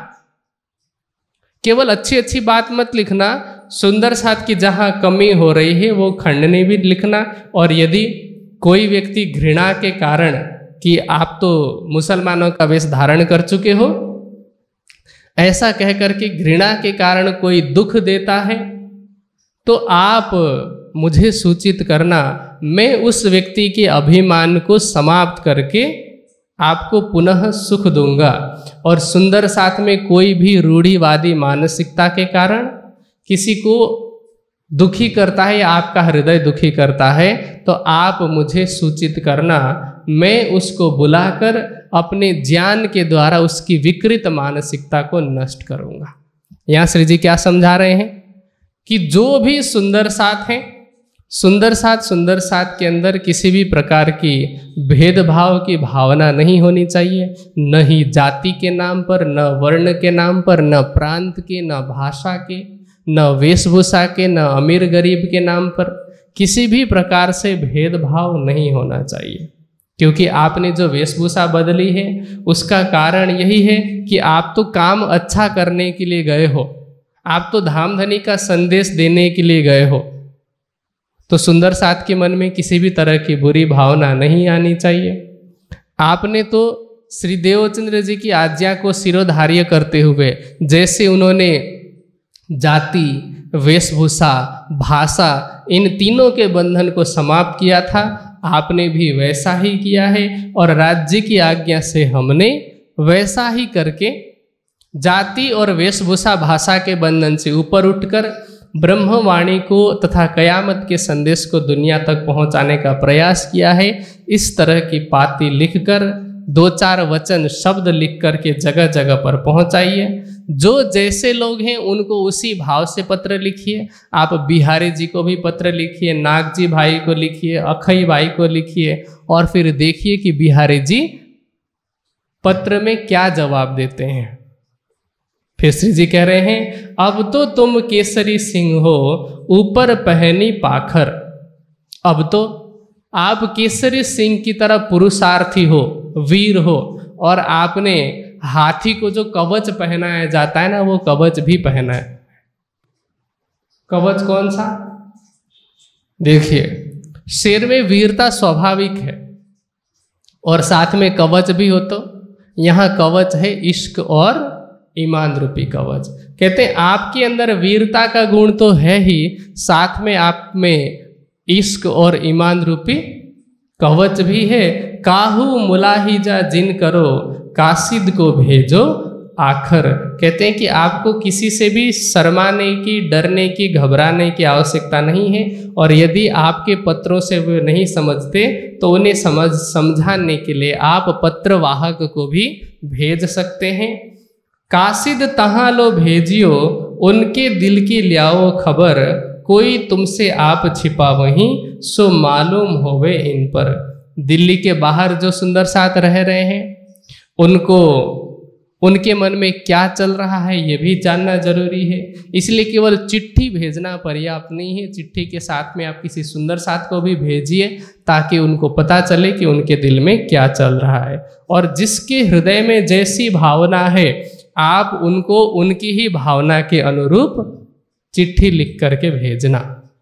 केवल अच्छी अच्छी बात मत लिखना, सुंदर साथ की जहाँ कमी हो रही है वो खंडनी भी लिखना। और यदि कोई व्यक्ति घृणा के कारण कि आप तो मुसलमानों का वेश धारण कर चुके हो, ऐसा कह करके घृणा के कारण कोई दुख देता है तो आप मुझे सूचित करना, मैं उस व्यक्ति के अभिमान को समाप्त करके आपको पुनः सुख दूंगा। और सुंदर साथ में कोई भी रूढ़िवादी मानसिकता के कारण किसी को दुखी करता है या आपका हृदय दुखी करता है तो आप मुझे सूचित करना, मैं उसको बुलाकर अपने ज्ञान के द्वारा उसकी विकृत मानसिकता को नष्ट करूंगा। यहाँ श्री जी क्या समझा रहे हैं कि जो भी सुंदर साथ हैं, सुंदर साथ के अंदर किसी भी प्रकार की भेदभाव की भावना नहीं होनी चाहिए, न ही जाति के नाम पर, न वर्ण के नाम पर, न प्रांत के, न भाषा के, न वेशभूषा के, न अमीर गरीब के नाम पर किसी भी प्रकार से भेदभाव नहीं होना चाहिए। क्योंकि आपने जो वेशभूषा बदली है उसका कारण यही है कि आप तो काम अच्छा करने के लिए गए हो, आप तो धाम धनी का संदेश देने के लिए गए हो। तो सुंदर साथ के मन में किसी भी तरह की बुरी भावना नहीं आनी चाहिए। आपने तो श्री देवचंद्र जी की आज्ञा को शिरोधार्य करते हुए, जैसे उन्होंने जाति, वेशभूषा, भाषा, इन तीनों के बंधन को समाप्त किया था, आपने भी वैसा ही किया है। और राज्य की आज्ञा से हमने वैसा ही करके जाति और वेशभूषा भाषा के बंधन से ऊपर उठकर ब्रह्मवाणी को तथा कयामत के संदेश को दुनिया तक पहुंचाने का प्रयास किया है। इस तरह की पाती लिखकर 2-4 वचन शब्द लिख करके जगह जगह पर पहुंचाइए। जो जैसे लोग हैं उनको उसी भाव से पत्र लिखिए। आप बिहारी जी को भी पत्र लिखिए, नागजी भाई को लिखिए, अखई भाई को लिखिए और फिर देखिए कि बिहारी जी पत्र में क्या जवाब देते हैं। फिर श्री जी कह रहे हैं, अब तो तुम केसरी सिंह हो, ऊपर पहनी पाखर। अब तो आप केसरी सिंह की तरह पुरुषार्थी हो, वीर हो, और आपने हाथी को जो कवच पहनाया जाता है ना, वो कवच भी पहना है। कवच कौन सा? देखिए, शेर में वीरता स्वाभाविक है और साथ में कवच भी हो, तो यहाँ कवच है इश्क और ईमान रूपी कवच। कहते हैं आपके अंदर वीरता का गुण तो है ही, साथ में आप में इश्क और ईमान रूपी कवच भी है। काहू मुलाहिजा जिन करो, कासिद को भेजो आखर। कहते हैं कि आपको किसी से भी शर्माने की, डरने की, घबराने की आवश्यकता नहीं है, और यदि आपके पत्रों से वे नहीं समझते तो उन्हें समझाने के लिए आप पत्रवाहक को भी भेज सकते हैं। कासिद तहाँ लो भेजियो, उनके दिल की लियाओ खबर, कोई तुमसे आप छिपा वहीं, सो मालूम होवे इन पर। दिल्ली के बाहर जो सुंदर साथ रह रहे हैं, उनको उनके मन में क्या चल रहा है ये भी जानना जरूरी है। इसलिए केवल चिट्ठी भेजना पर्याप्त नहीं है, चिट्ठी के साथ में आप किसी सुंदर साथ को भी भेजिए, ताकि उनको पता चले कि उनके दिल में क्या चल रहा है। और जिसके हृदय में जैसी भावना है, आप उनको उनकी ही भावना के अनुरूप चिट्ठी लिख करके भेजना।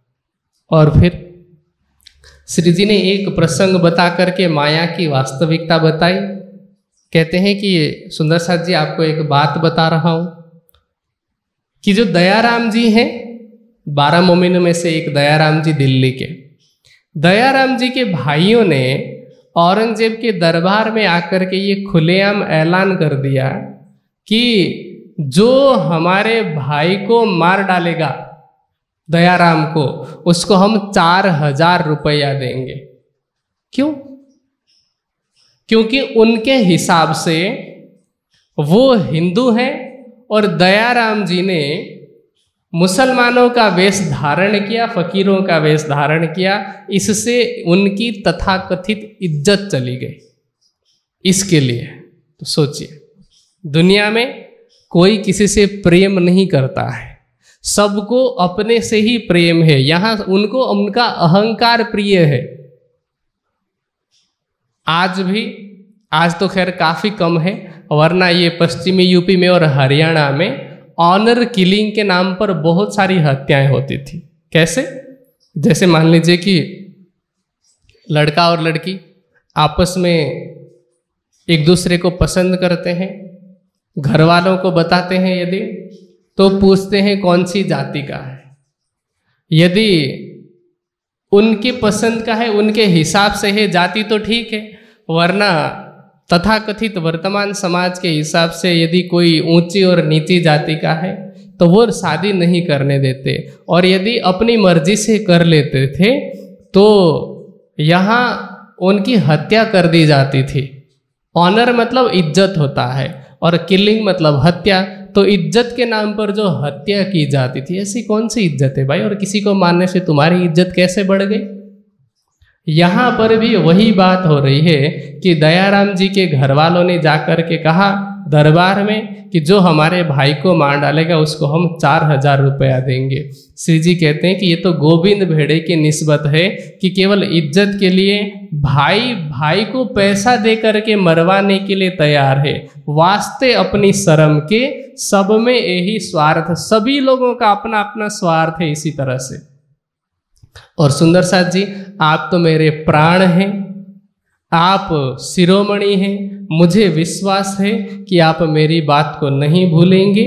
और फिर श्री जी ने एक प्रसंग बता करके माया की वास्तविकता बताई। कहते हैं कि सुंदर साथ जी, आपको एक बात बता रहा हूं कि जो दयाराम जी हैं, 12 मोमिनों में से एक दयाराम जी दिल्ली के, दयाराम जी के भाइयों ने औरंगजेब के दरबार में आकर के ये खुलेआम ऐलान कर दिया कि जो हमारे भाई को मार डालेगा, दयाराम को, उसको हम 4000 रुपया देंगे। क्यों? क्योंकि उनके हिसाब से वो हिंदू हैं और दयाराम जी ने मुसलमानों का वेश धारण किया, फकीरों का वेश धारण किया, इससे उनकी तथाकथित इज्जत चली गई। इसके लिए तो सोचिए, दुनिया में कोई किसी से प्रेम नहीं करता है, सबको अपने से ही प्रेम है। यहाँ उनको उनका अहंकार प्रिय है। आज भी, आज तो खैर काफ़ी कम है, वरना ये पश्चिमी यूपी में और हरियाणा में ऑनर किलिंग के नाम पर बहुत सारी हत्याएं होती थी। कैसे? जैसे मान लीजिए कि लड़का और लड़की आपस में एक दूसरे को पसंद करते हैं, घर वालों को बताते हैं, यदि तो पूछते हैं कौन सी जाति का है। यदि उनके पसंद का है, उनके हिसाब से है जाति तो ठीक है, वरना तथाकथित वर्तमान समाज के हिसाब से यदि कोई ऊंची और नीची जाति का है तो वो शादी नहीं करने देते, और यदि अपनी मर्जी से कर लेते थे तो यहाँ उनकी हत्या कर दी जाती थी। ऑनर मतलब इज्जत होता है और किलिंग मतलब हत्या, तो इज्जत के नाम पर जो हत्या की जाती थी, ऐसी कौन सी इज्जत है भाई? और किसी को मारने से तुम्हारी इज्जत कैसे बढ़ गई? यहाँ पर भी वही बात हो रही है कि दयाराम जी के घर वालों ने जाकर के कहा दरबार में कि जो हमारे भाई को मार डालेगा उसको हम 4000 रुपया देंगे। श्री जी कहते हैं कि ये तो गोविंद भेड़े की निस्बत है कि केवल इज्जत के लिए भाई को पैसा दे करके मरवाने के लिए तैयार है। वास्ते अपनी शर्म के सब में यही स्वार्थ, सभी लोगों का अपना अपना स्वार्थ है इसी तरह से। और सुंदर साथ जी, आप तो मेरे प्राण हैं, आप शिरोमणि हैं, मुझे विश्वास है कि आप मेरी बात को नहीं भूलेंगे।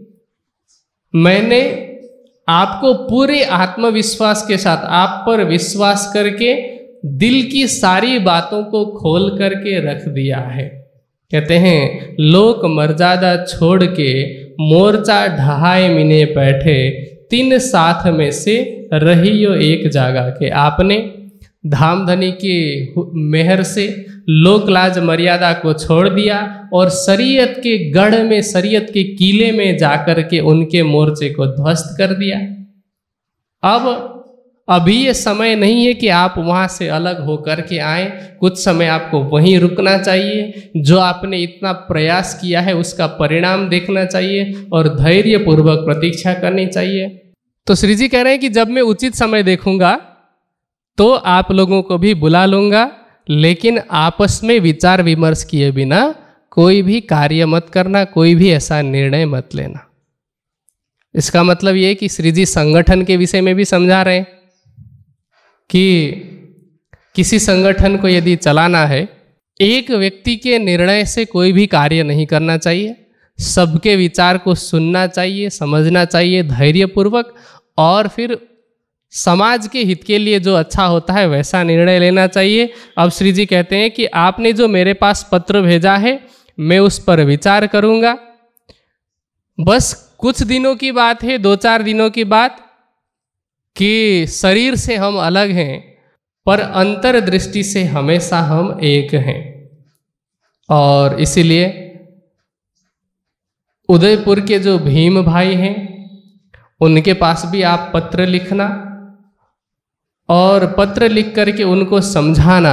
मैंने आपको पूरे आत्मविश्वास के साथ आप पर विश्वास करके दिल की सारी बातों को खोल करके रख दिया है। कहते हैं लोक मर्यादा छोड़ के मोर्चा ढहाए मिने बैठे, 3 साथ में से रहियो एक जागा के। आपने धामधनी के मेहर से लोक लाज मर्यादा को छोड़ दिया और शरीयत के गढ़ में, शरीयत के किले में जाकर के उनके मोर्चे को ध्वस्त कर दिया। अब अभी ये समय नहीं है कि आप वहाँ से अलग होकर के आएँ, कुछ समय आपको वहीं रुकना चाहिए। जो आपने इतना प्रयास किया है उसका परिणाम देखना चाहिए और धैर्यपूर्वक प्रतीक्षा करनी चाहिए। तो श्री जी कह रहे हैं कि जब मैं उचित समय देखूंगा तो आप लोगों को भी बुला लूंगा, लेकिन आपस में विचार विमर्श किए बिना कोई भी कार्य मत करना, कोई भी ऐसा निर्णय मत लेना। इसका मतलब ये कि श्री जी संगठन के विषय में भी समझा रहे हैं कि किसी संगठन को यदि चलाना है, एक व्यक्ति के निर्णय से कोई भी कार्य नहीं करना चाहिए। सबके विचार को सुनना चाहिए, समझना चाहिए धैर्यपूर्वक, और फिर समाज के हित के लिए जो अच्छा होता है वैसा निर्णय लेना चाहिए। अब श्री जी कहते हैं कि आपने जो मेरे पास पत्र भेजा है मैं उस पर विचार करूंगा। बस कुछ दिनों की बात है, 2-4 दिनों की बात, कि शरीर से हम अलग हैं पर अंतर्दृष्टि से हमेशा हम एक हैं। और इसीलिए उदयपुर के जो भीम भाई हैं उनके पास भी आप पत्र लिखना और पत्र लिख करके उनको समझाना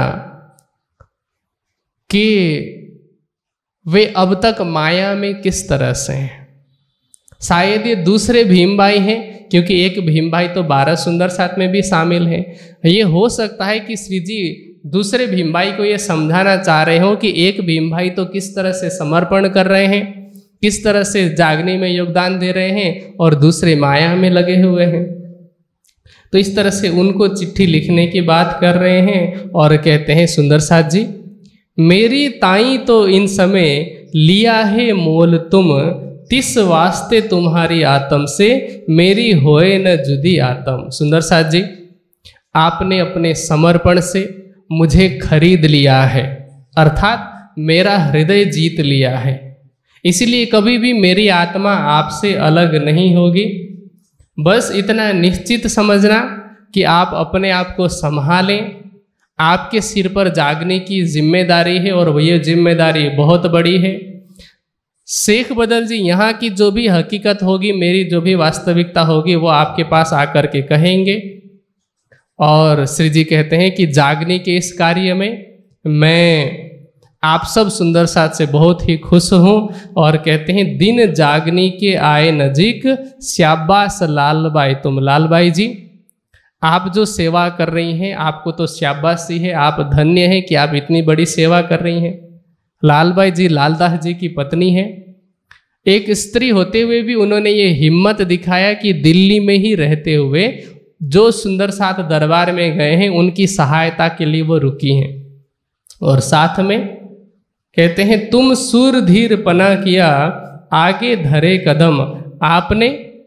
कि वे अब तक माया में किस तरह से हैं। शायद ये दूसरे भीम भाई हैं, क्योंकि एक भीम भाई तो 12 सुंदर साथ में भी शामिल हैं। ये हो सकता है कि श्री जी दूसरे भीम भाई को ये समझाना चाह रहे हो कि एक भीम भाई तो किस तरह से समर्पण कर रहे हैं, किस तरह से जागने में योगदान दे रहे हैं, और दूसरे माया में लगे हुए हैं। तो इस तरह से उनको चिट्ठी लिखने की बात कर रहे हैं और कहते हैं, सुंदर साथ जी, मेरी ताई तो इन समय लिया है मोल तुम, तिस वास्ते तुम्हारी आत्म से मेरी होए न जुदी आत्म। सुंदर साथ जी, आपने अपने समर्पण से मुझे खरीद लिया है, अर्थात मेरा हृदय जीत लिया है। इसलिए कभी भी मेरी आत्मा आपसे अलग नहीं होगी। बस इतना निश्चित समझना कि आप अपने आप को संभालें। आपके सिर पर जागने की जिम्मेदारी है और ये जिम्मेदारी बहुत बड़ी है। शेख बदल जी, यहाँ की जो भी हकीकत होगी, मेरी जो भी वास्तविकता होगी, वो आपके पास आकर के कहेंगे। और श्री जी कहते हैं कि जागने के इस कार्य में मैं आप सब सुंदर साथ से बहुत ही खुश हूँ। और कहते हैं, दिन जागनी के आए नजीक, शाबाश लालबाई तुम। लालबाई जी, आप जो सेवा कर रही हैं आपको तो शाबाशी है, आप धन्य हैं कि आप इतनी बड़ी सेवा कर रही हैं। लालबाई जी लालदास जी की पत्नी है। एक स्त्री होते हुए भी उन्होंने ये हिम्मत दिखाया कि दिल्ली में ही रहते हुए जो सुंदर साथ दरबार में गए हैं उनकी सहायता के लिए वो रुकी हैं। और साथ में कहते हैं, तुम सूर धीर पना किया, आगे धरे कदम। आपने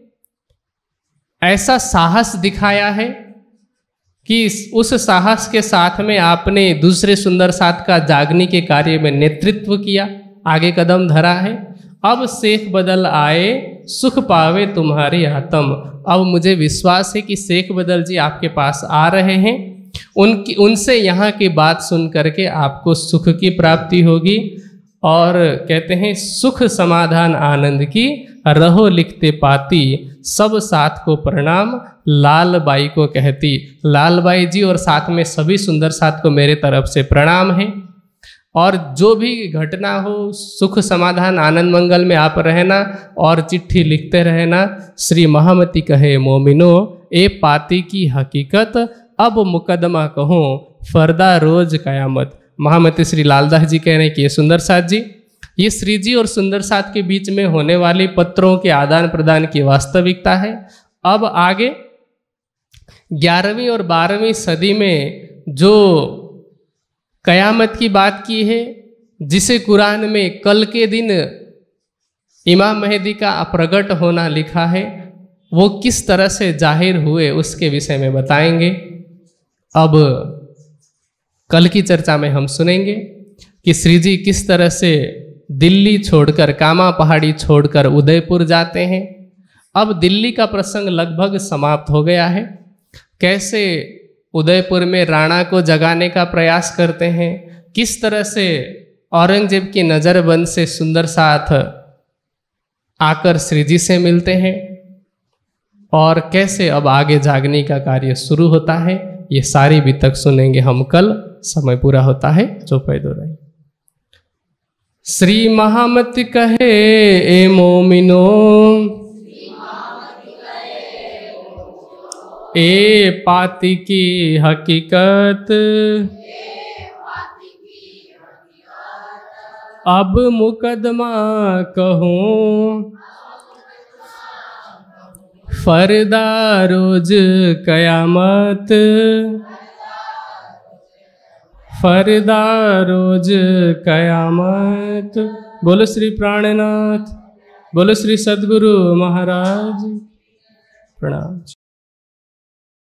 ऐसा साहस दिखाया है कि उस साहस के साथ में आपने दूसरे सुंदर साथ का जागने के कार्य में नेतृत्व किया, आगे कदम धरा है। अब शेख बदल आए, सुख पावे तुम्हारी आत्म। अब मुझे विश्वास है कि शेख बदल जी आपके पास आ रहे हैं, उनसे यहाँ की बात सुन करके आपको सुख की प्राप्ति होगी। और कहते हैं, सुख समाधान आनंद की रहो लिखते पाती, सब साथ को प्रणाम लालबाई को कहती। लालबाई जी और साथ में सभी सुंदर साथ को मेरे तरफ से प्रणाम है। और जो भी घटना हो, सुख समाधान आनंद मंगल में आप रहना और चिट्ठी लिखते रहना। श्री महामती कहे मोमिनो, ए पाती की हकीकत, अब मुकदमा कहो फरदा रोज कयामत। महामती श्री लालदास जी कह रहे हैं कि ये सुंदर साथ जी, ये श्री जी और सुंदर साथ के बीच में होने वाली पत्रों के आदान प्रदान की वास्तविकता है। अब आगे 11वीं और 12वीं सदी में जो कयामत की बात की है, जिसे कुरान में कल के दिन इमाम मेहदी का प्रकट होना लिखा है, वो किस तरह से जाहिर हुए उसके विषय में बताएंगे। अब कल की चर्चा में हम सुनेंगे कि श्री जी किस तरह से दिल्ली छोड़कर, कामा पहाड़ी छोड़कर उदयपुर जाते हैं। अब दिल्ली का प्रसंग लगभग समाप्त हो गया है। कैसे उदयपुर में राणा को जगाने का प्रयास करते हैं, किस तरह से औरंगजेब की नज़रबंद से सुंदर साथ आकर श्री जी से मिलते हैं, और कैसे अब आगे जागने का कार्य शुरू होता है, ये सारी भी तक सुनेंगे हम कल। समय पूरा होता है, जो पैदो रहे। श्री महामति कहे ए मोमिनो, ए पाती की हकीकत, अब मुकदमा कहूँ, फरदा रोज कयामत, फरदा रोज कयामत। बोलो श्री प्राणनाथ, बोलो श्री सद्गुरु महाराज। प्रणाम।